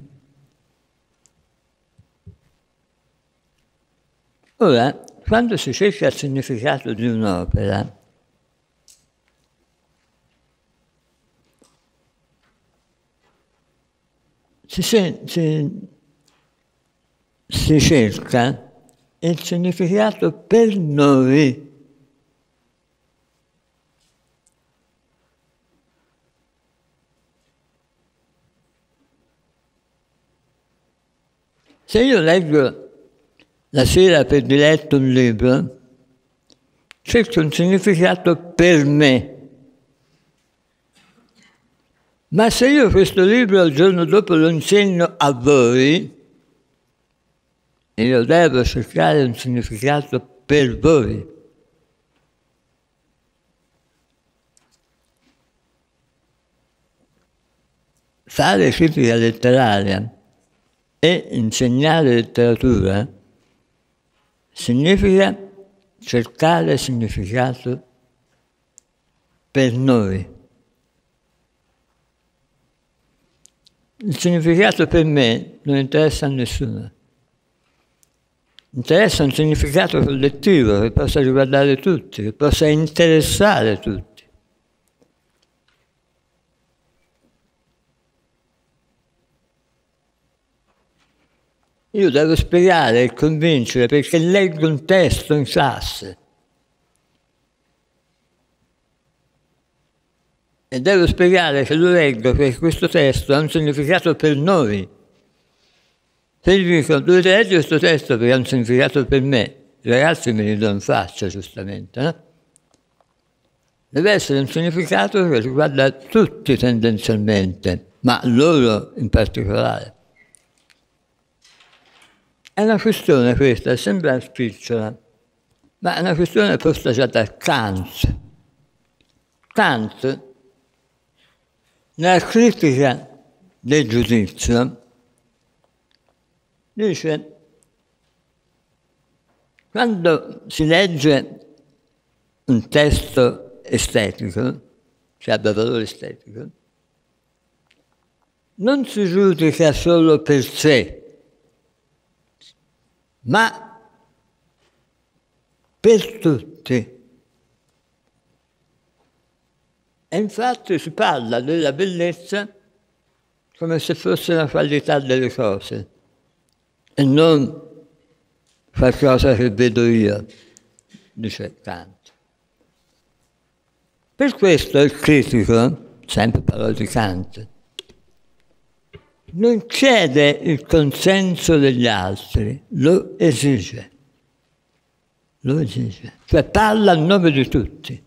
Ora, quando si cerca il significato di un'opera, si, si, si cerca il significato per noi. Se io leggo la sera per diletto un libro, cerco un significato per me. Ma se io questo libro il giorno dopo lo insegno a voi, io devo cercare un significato per voi. Fare critica letteraria e insegnare letteratura significa cercare significato per noi. Il significato per me non interessa a nessuno. Interessa un significato collettivo che possa riguardare tutti, che possa interessare tutti. Io devo spiegare e convincere perché leggo un testo in classe e devo spiegare che lo leggo perché questo testo ha un significato per noi. Se gli dico dovete leggere questo testo perché ha un significato per me, i ragazzi mi ridono in faccia giustamente, no? Deve essere un significato che riguarda tutti tendenzialmente, ma loro in particolare. È una questione questa, sembra spicciola, ma è una questione posta già da Kant. Kant, nella critica del giudizio, dice, quando si legge un testo estetico, che abbia valore estetico, non si giudica solo per sé, ma per tutti. E infatti si parla della bellezza come se fosse una qualità delle cose e non qualcosa che vedo io, dice Kant. Per questo il critico, sempre parlo di Kant, non chiede il consenso degli altri, lo esige. Lo esige. Cioè parla a nome di tutti.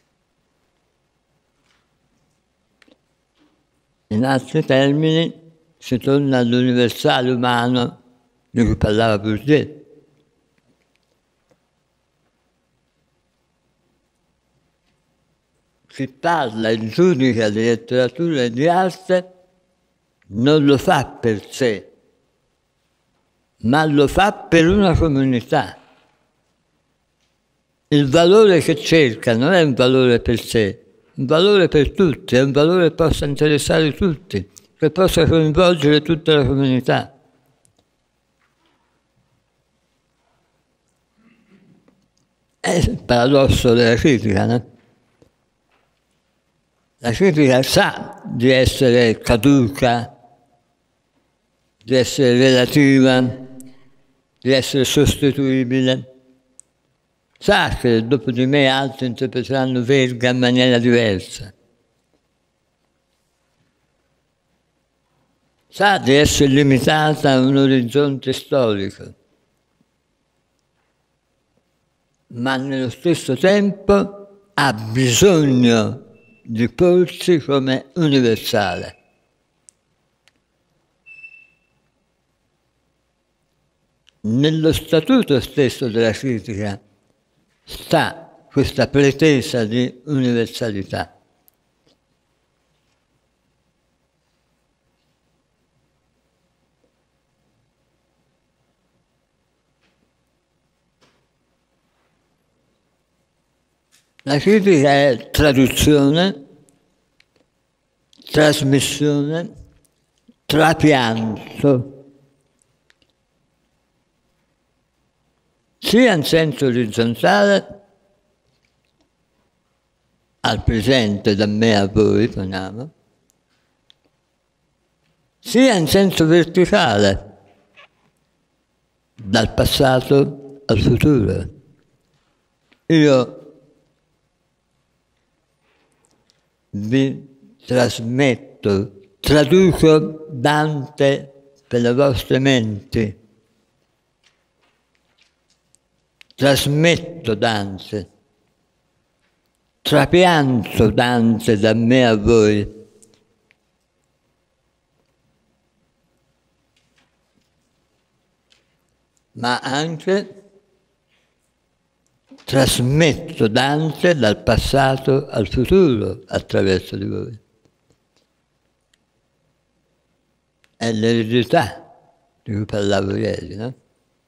In altri termini si torna all'universale umano di cui parlava Bourdieu. Chi parla e giudica di letteratura e di arte non lo fa per sé, ma lo fa per una comunità. Il valore che cerca non è un valore per sé, un valore per tutti, è un valore che possa interessare tutti, che possa coinvolgere tutta la comunità. È il paradosso della critica, no? La critica sa di essere caduca, di essere relativa, di essere sostituibile. Sa che dopo di me altri interpreteranno Verga in maniera diversa. Sa di essere limitata a un orizzonte storico, ma nello stesso tempo ha bisogno di porsi come universale. Nello statuto stesso della critica sta questa pretesa di universalità. La critica è traduzione, trasmissione, trapianto, sia in senso orizzontale, al presente, da me a voi, poniamo, sia in senso verticale, dal passato al futuro. Io vi trasmetto, traduco Dante per le vostre menti, trasmetto Dante, trapianto Dante da me a voi. Ma anche trasmetto Dante dal passato al futuro attraverso di voi. È l'eredità di cui parlavo ieri, no?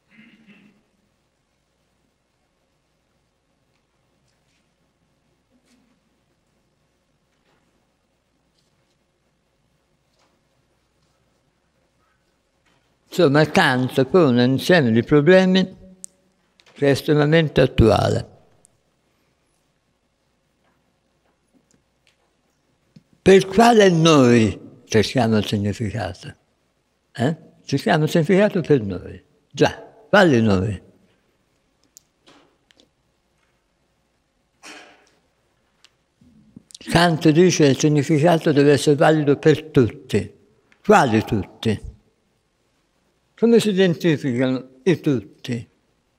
Insomma, Kant pone un insieme di problemi che è estremamente attuale. Per quale noi cerchiamo il significato? Eh? Cerchiamo il significato per noi. Già, quali noi? Kant dice che il significato deve essere valido per tutti. Quali tutti? Come si identificano i tutti?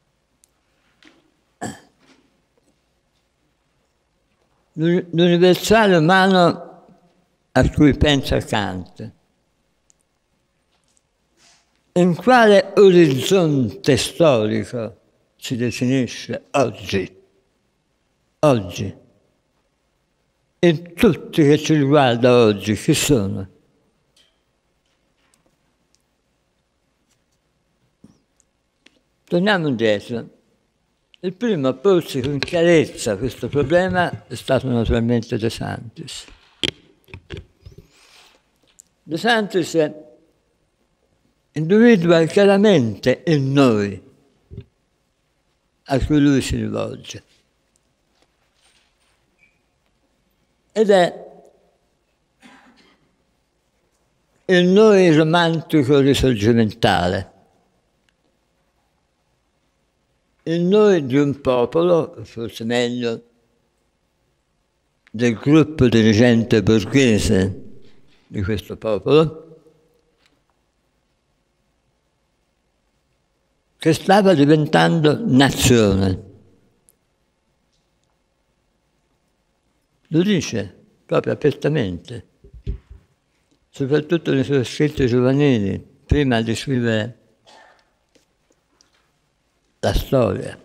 L'universale umano a cui pensa Kant. In quale orizzonte storico si definisce oggi? Oggi. E tutti che ci riguarda oggi, chi sono? Torniamo indietro. Il primo a porsi con chiarezza questo problema è stato naturalmente De Santis. De Santis individua chiaramente il noi a cui lui si rivolge. Ed è il noi romantico risorgimentale, il noi di un popolo, forse meglio del gruppo dirigente borghese di questo popolo, che stava diventando nazione. Lo dice proprio apertamente, soprattutto nei suoi scritti giovanili, prima di scrivere la storia.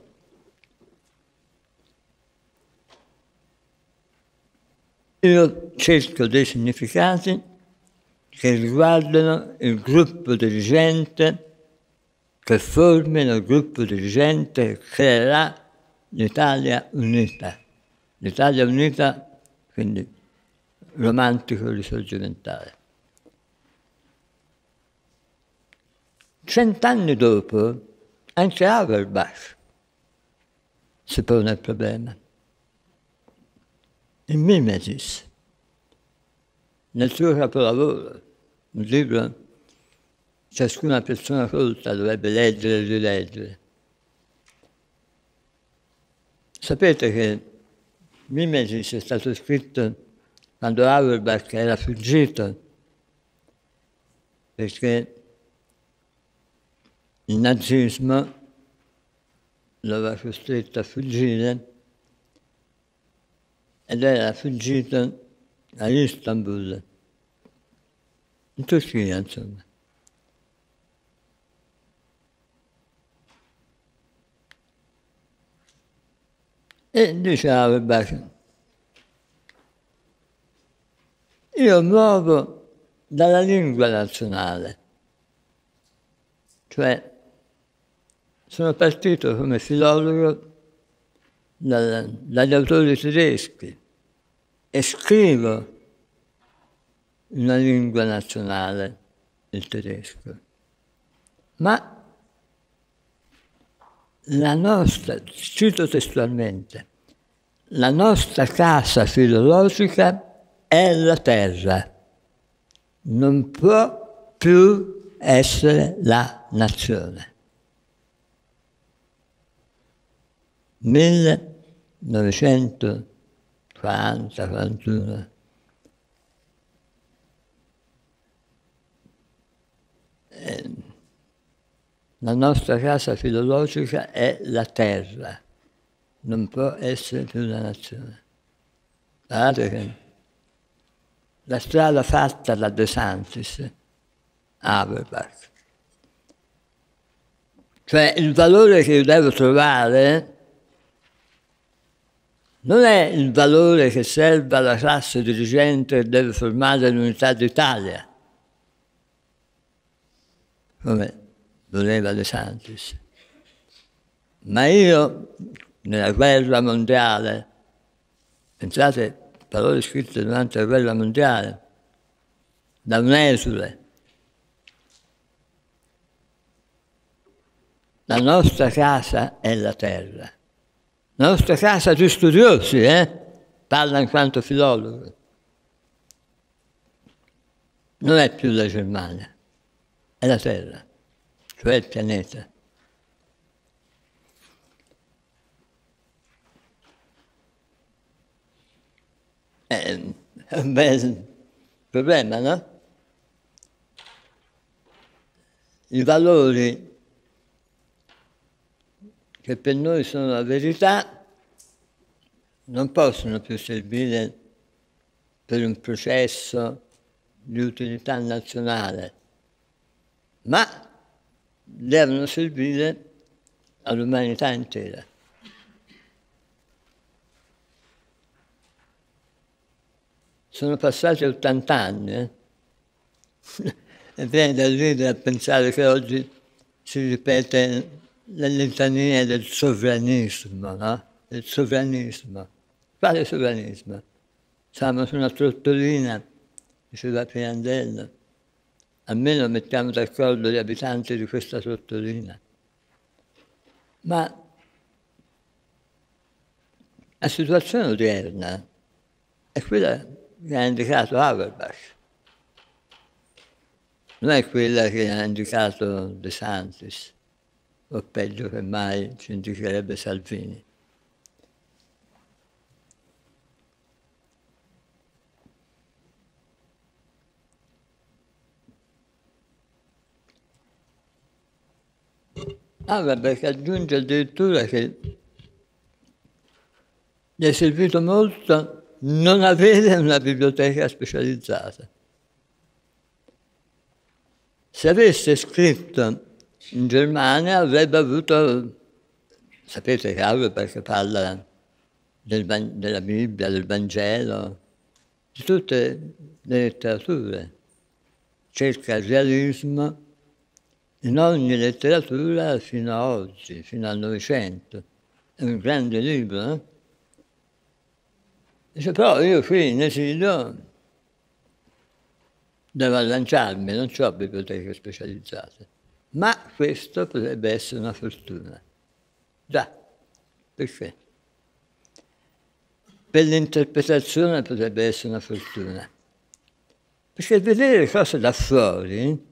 Io cerco dei significati che riguardano il gruppo dirigente, che formino il gruppo dirigente che creerà l'Italia unita. L'Italia unita, quindi romantico risorgimentale. Cent'anni dopo, anche Auerbach si pone il problema. Il Mimesis, nel suo capolavoro, un libro ciascuna persona colta dovrebbe leggere e rileggere. Sapete che Mimesis è stato scritto quando Auerbach era fuggito, perché il nazismo lo aveva costretto a fuggire ed era fuggito a Istanbul, in Turchia, insomma. E dice Auerbach, io muovo dalla lingua nazionale, cioè sono partito come filologo dal, dagli autori tedeschi e scrivo in una lingua nazionale, il tedesco. Ma la nostra, cito testualmente, la nostra casa filologica è la terra, non può più essere la nazione. millenovecentoquaranta quarantuno. Eh, la nostra casa filologica è la terra, non può essere più la nazione. Guardate che la strada fatta da De Santis, Auerbach, cioè il valore che io devo trovare non è il valore che serve alla classe dirigente che deve formare l'unità d'Italia, come voleva De Santis. Ma io, nella guerra mondiale, pensate, parole scritte durante la guerra mondiale, da un esule, la nostra casa è la terra. La nostra casa di studiosi, eh? Parla in quanto filologo. Non è più la Germania, è la terra, cioè il pianeta. È un bel problema, no? I valori che per noi sono la verità non possono più servire per un processo di utilità nazionale, ma devono servire all'umanità intera. Sono passati ottanta anni, eh? E viene da ridere a pensare che oggi si ripete le litanie del sovranismo, no? Il sovranismo. Quale sovranismo? Siamo su una trottolina, diceva Pirandello. Almeno mettiamo d'accordo gli abitanti di questa trottolina. Ma la situazione odierna è quella che ha indicato Auerbach. Non è quella che ha indicato De Santis, o peggio che mai ci indicherebbe Salvini. Auerbach aggiunge addirittura che gli è servito molto non avere una biblioteca specializzata. Se avesse scritto in Germania avrebbe avuto, sapete che Auerbach parla del, della Bibbia, del Vangelo, di tutte le letterature, cerca il realismo in ogni letteratura fino a oggi, fino al Novecento. È un grande libro, eh? Dice, però io qui in esilio devo lanciarmi, non ho biblioteche specializzate. Ma questo potrebbe essere una fortuna. Già, perché? Per l'interpretazione potrebbe essere una fortuna. Perché vedere le cose da fuori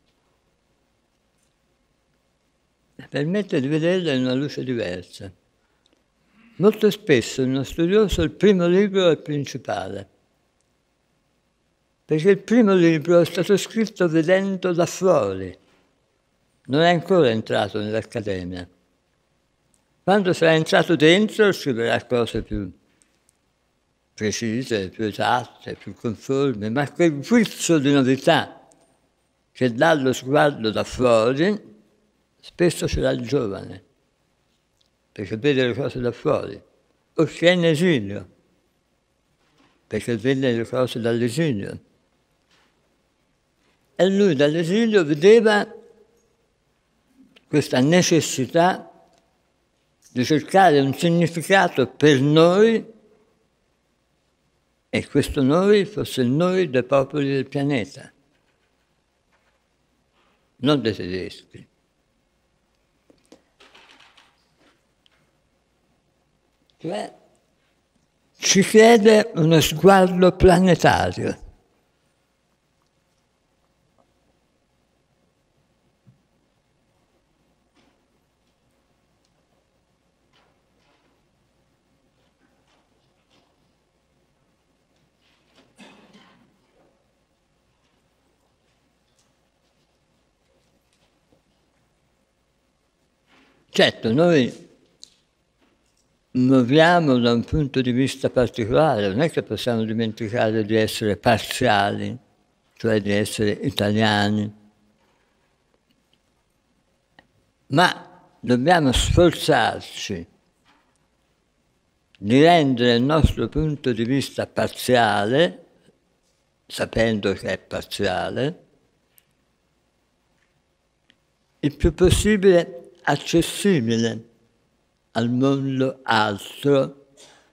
permette di vederle in una luce diversa. Molto spesso uno studioso il primo libro è il principale, perché il primo libro è stato scritto vedendo da fuori, non è ancora entrato nell'accademia. Quando sarà entrato dentro scriverà cose più precise, più esatte, più conformi, ma quel guizzo di novità che dà lo sguardo da fuori spesso ce l'ha il giovane, perché vede le cose da fuori, o si è in esilio, perché vede le cose dall'esilio. E lui dall'esilio vedeva questa necessità di cercare un significato per noi, e questo noi fosse il noi dei popoli del pianeta, non dei tedeschi. Cioè, ci chiede uno sguardo planetario. Certo, noi muoviamo da un punto di vista particolare, non è che possiamo dimenticare di essere parziali, cioè di essere italiani, ma dobbiamo sforzarci di rendere il nostro punto di vista parziale, sapendo che è parziale, il più possibile accessibile al mondo altro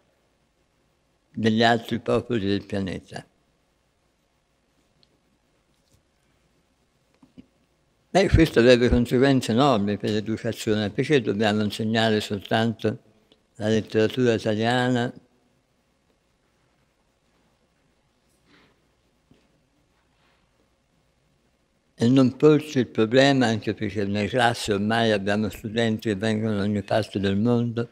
degli altri popoli del pianeta. E questo avrebbe conseguenze enormi per l'educazione, perché dobbiamo insegnare soltanto la letteratura italiana? E non porci il problema, anche perché nelle classi ormai abbiamo studenti che vengono da ogni parte del mondo,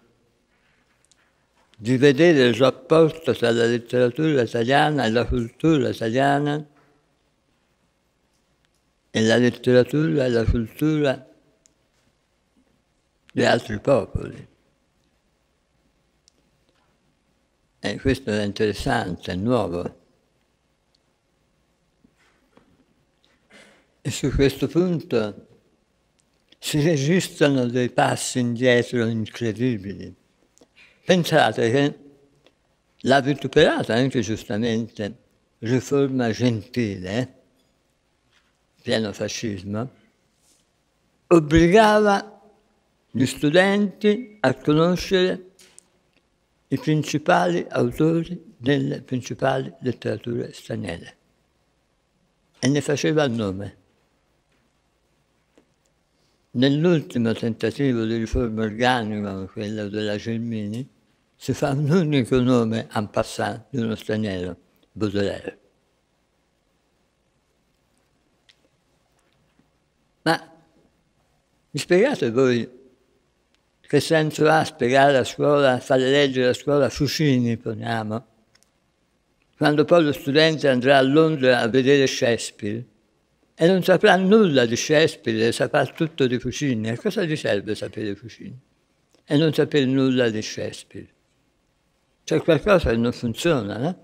di vedere il rapporto tra la letteratura italiana e la cultura italiana e la letteratura e la cultura di altri popoli. E questo è interessante, è nuovo. E su questo punto si registrano dei passi indietro incredibili. Pensate che l'ha vituperata anche giustamente riforma gentile, pieno fascismo, obbligava gli studenti a conoscere i principali autori delle principali letterature straniere e ne faceva il nome. Nell'ultimo tentativo di riforma organica, quello della Gelmini, si fa un unico nome en passant di uno straniero, Baudelaire. Ma mi spiegate voi che senso ha spiegare a scuola, fare leggere a scuola Fucini, poniamo, quando poi lo studente andrà a Londra a vedere Shakespeare e non saprà nulla di Shakespeare, saprà tutto di Fucini. A cosa gli serve sapere Fucini e non sapere nulla di Shakespeare? C'è qualcosa che non funziona, no?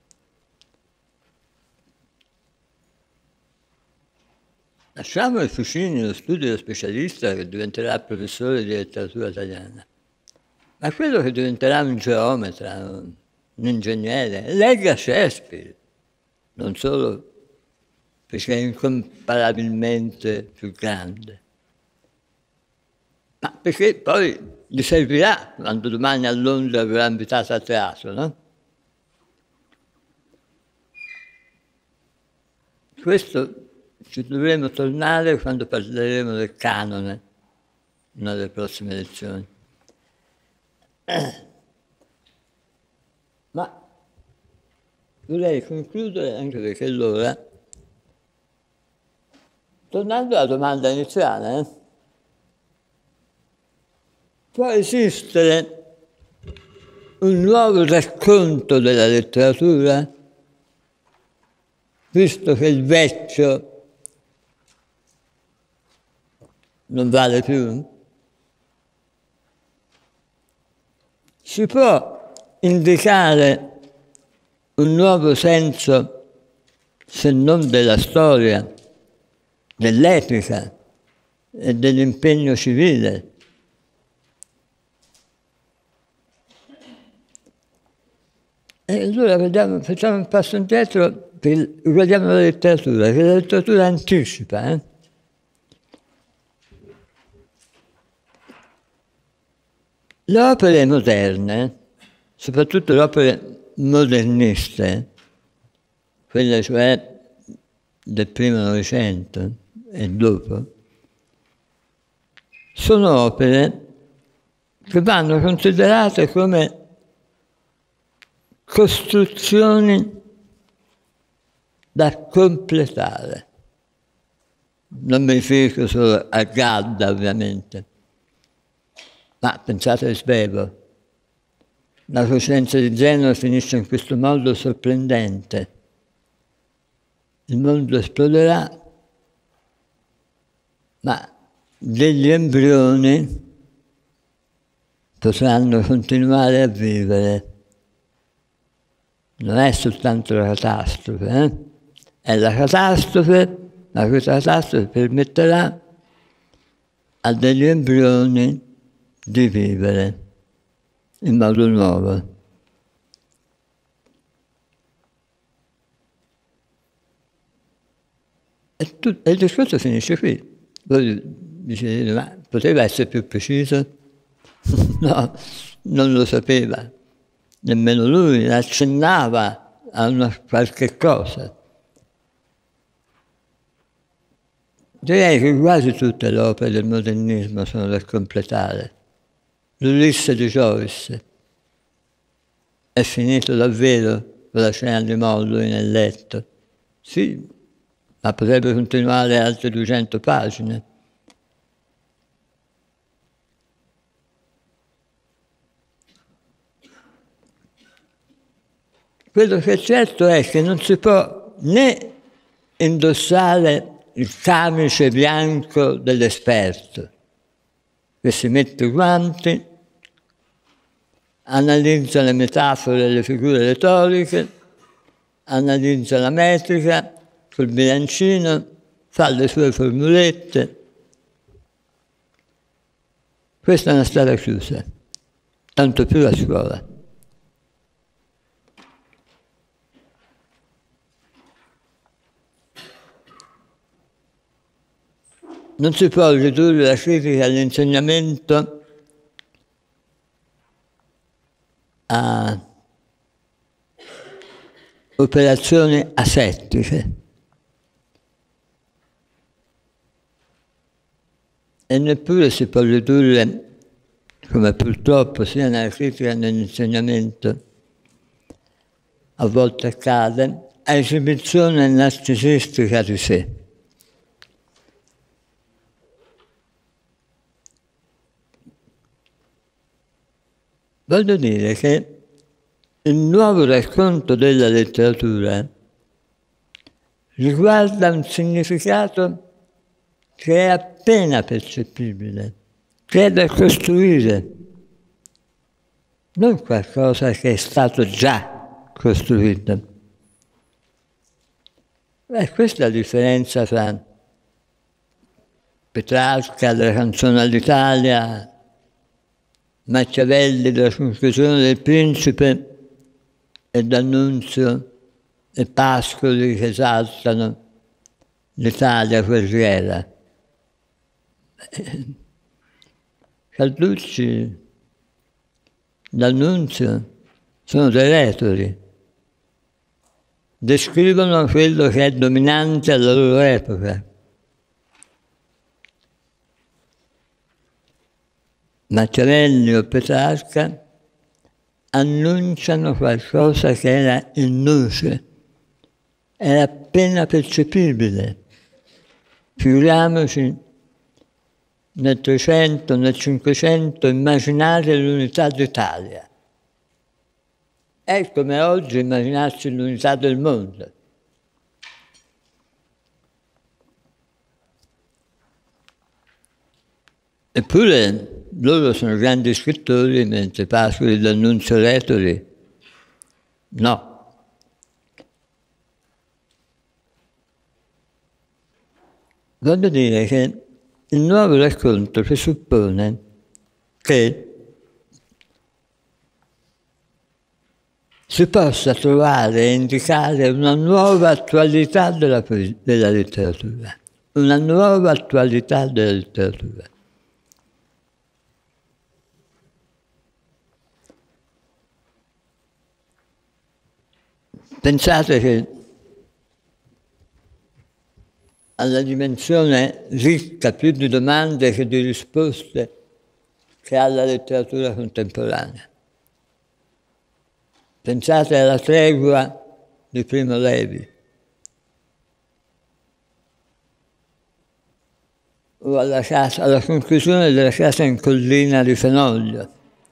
Lasciamo il Fucini lo studio specialista che diventerà professore di letteratura italiana, ma quello che diventerà un geometra, un ingegnere, legga Shakespeare, non solo perché è incomparabilmente più grande, ma perché poi gli servirà quando domani a Londra verrà invitato a teatro, no? Questo ci dovremo tornare quando parleremo del canone, in una delle prossime lezioni. Ma vorrei concludere, anche perché l'ora, tornando alla domanda iniziale, eh? Può esistere un nuovo racconto della letteratura, visto che il vecchio non vale più? Si può indicare un nuovo senso, se non della storia, dell'etica e dell'impegno civile? E allora vediamo, facciamo un passo indietro, guardiamo la letteratura, che la letteratura anticipa. Eh? Le opere moderne, soprattutto le opere moderniste, quelle cioè del primo Novecento e dopo, sono opere che vanno considerate come costruzioni da completare. Non mi riferisco solo a Gadda, ovviamente, ma pensate a Svevo. La coscienza di Genova finisce in questo modo sorprendente. Il mondo esploderà, ma degli embrioni potranno continuare a vivere. Non è soltanto la catastrofe, eh? È la catastrofe, ma questa catastrofe permetterà a degli embrioni di vivere in modo nuovo. E, tu, e il discorso finisce qui. Voi dicete, ma poteva essere più preciso? No, non lo sapeva. Nemmeno lui accennava a una qualche cosa. Direi che quasi tutte le opere del modernismo sono da completare. L'Ulisse di Joyce è finito davvero con la scena di Molloy nel letto. Sì, ma potrebbe continuare altre duecento pagine. Quello che è certo è che non si può né indossare il camice bianco dell'esperto, che si mette i guanti, analizza le metafore e le figure retoriche, analizza la metrica col bilancino, fa le sue formulette. Questa è una strada chiusa, tanto più la scuola. non si può ridurre la critica all'insegnamento a operazioni asettiche. E neppure si può ridurre, come purtroppo sia nella critica che nell'insegnamento a volte accade, a esibizione narcisistica di sé. Voglio dire che il nuovo racconto della letteratura riguarda un significato che è appena percettibile, che è da costruire, non qualcosa che è stato già costruito. Beh, questa è la differenza tra Petrarca, la canzone all'Italia, Machiavelli, la conclusione del Principe, e D'Annunzio e Pascoli che esaltano l'Italia guerriera. Carducci, D'Annunzio sono dei retori, descrivono quello che è dominante alla loro epoca. Machiavelli o Petrarca annunciano qualcosa che era in nuce, era appena percepibile. Figuriamoci nel Trecento, nel Cinquecento, immaginare l'unità d'Italia. È come oggi immaginarsi l'unità del mondo. Eppure loro sono grandi scrittori, mentre Pascoli, D'Annunzio, retori, no. Voglio dire che il nuovo racconto presuppone che si possa trovare e indicare una nuova attualità della, della letteratura, una nuova attualità della letteratura. Pensate che alla dimensione ricca più di domande che di risposte che ha la letteratura contemporanea. Pensate alla tregua di Primo Levi o alla, casa, alla conclusione della casa in collina di Fenoglio.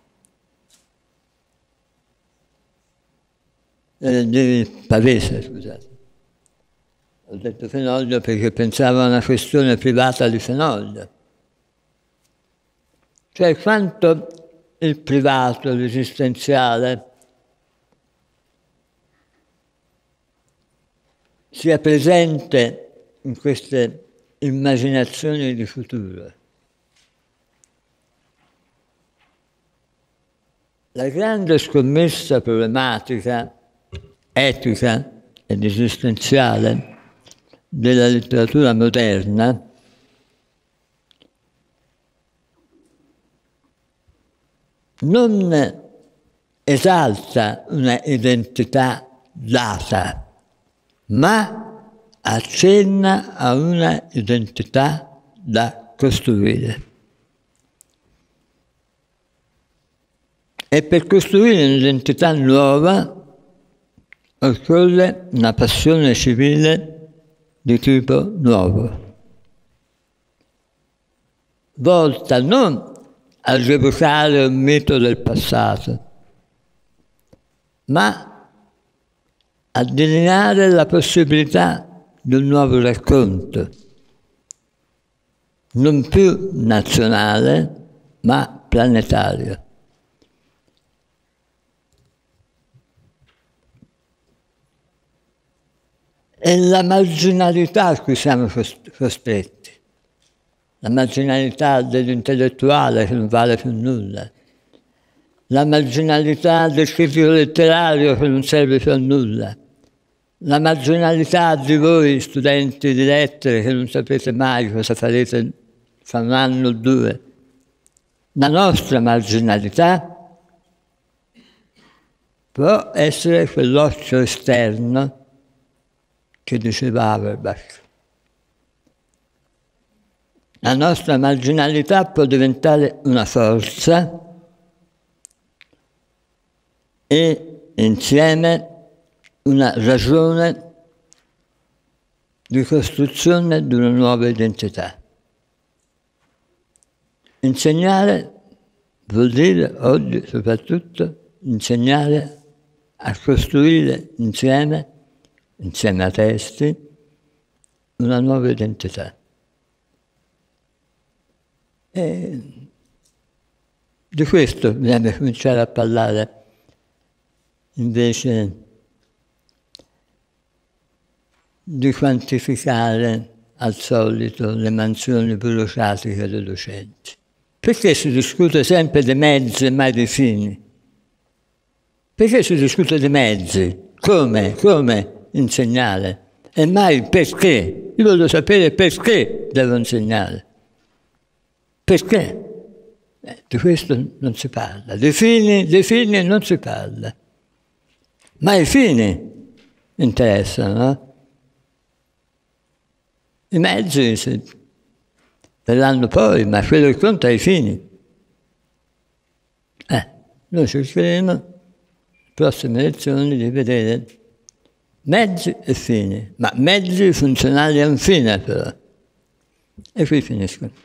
Di Pavese, scusate. Ho detto Fenoglio perché pensavo a una questione privata di Fenoglio. Cioè quanto il privato, l'esistenziale, sia presente in queste immaginazioni di futuro. La grande scommessa problematica, etica ed esistenziale della letteratura moderna non esalta una identità data, ma accenna a una identità da costruire. E per costruire un'identità nuova occorre una passione civile di tipo nuovo, volta non a rievocare un mito del passato, ma a delineare la possibilità di un nuovo racconto, non più nazionale, ma planetario. È la marginalità a cui siamo costretti, la marginalità dell'intellettuale che non vale più nulla, la marginalità del critico letterario che non serve più a nulla, la marginalità di voi studenti di lettere che non sapete mai cosa farete fra un anno o due, la nostra marginalità può essere quell'occhio esterno che diceva Auerbach. La nostra marginalità può diventare una forza e insieme una ragione di costruzione di una nuova identità. Insegnare vuol dire oggi soprattutto insegnare a costruire insieme, insieme a testi, una nuova identità. E di questo bisogna cominciare a parlare invece di quantificare al solito le mansioni burocratiche dei docenti. Perché si discute sempre di mezzi e mai di fini? Perché si discute di mezzi? Come? Come insegnare? E mai perché? Io voglio sapere perché devo insegnare. Perché? Eh, di questo non si parla. Dei fini, dei fini non si parla. Ma i fini interessano, no? I mezzi si verranno poi, ma quello che conta è i fini. Eh, noi cercheremo, nelle prossime lezioni, di vedere mezzi e fini, ma mezzi funzionali a un fine però. E qui finisco.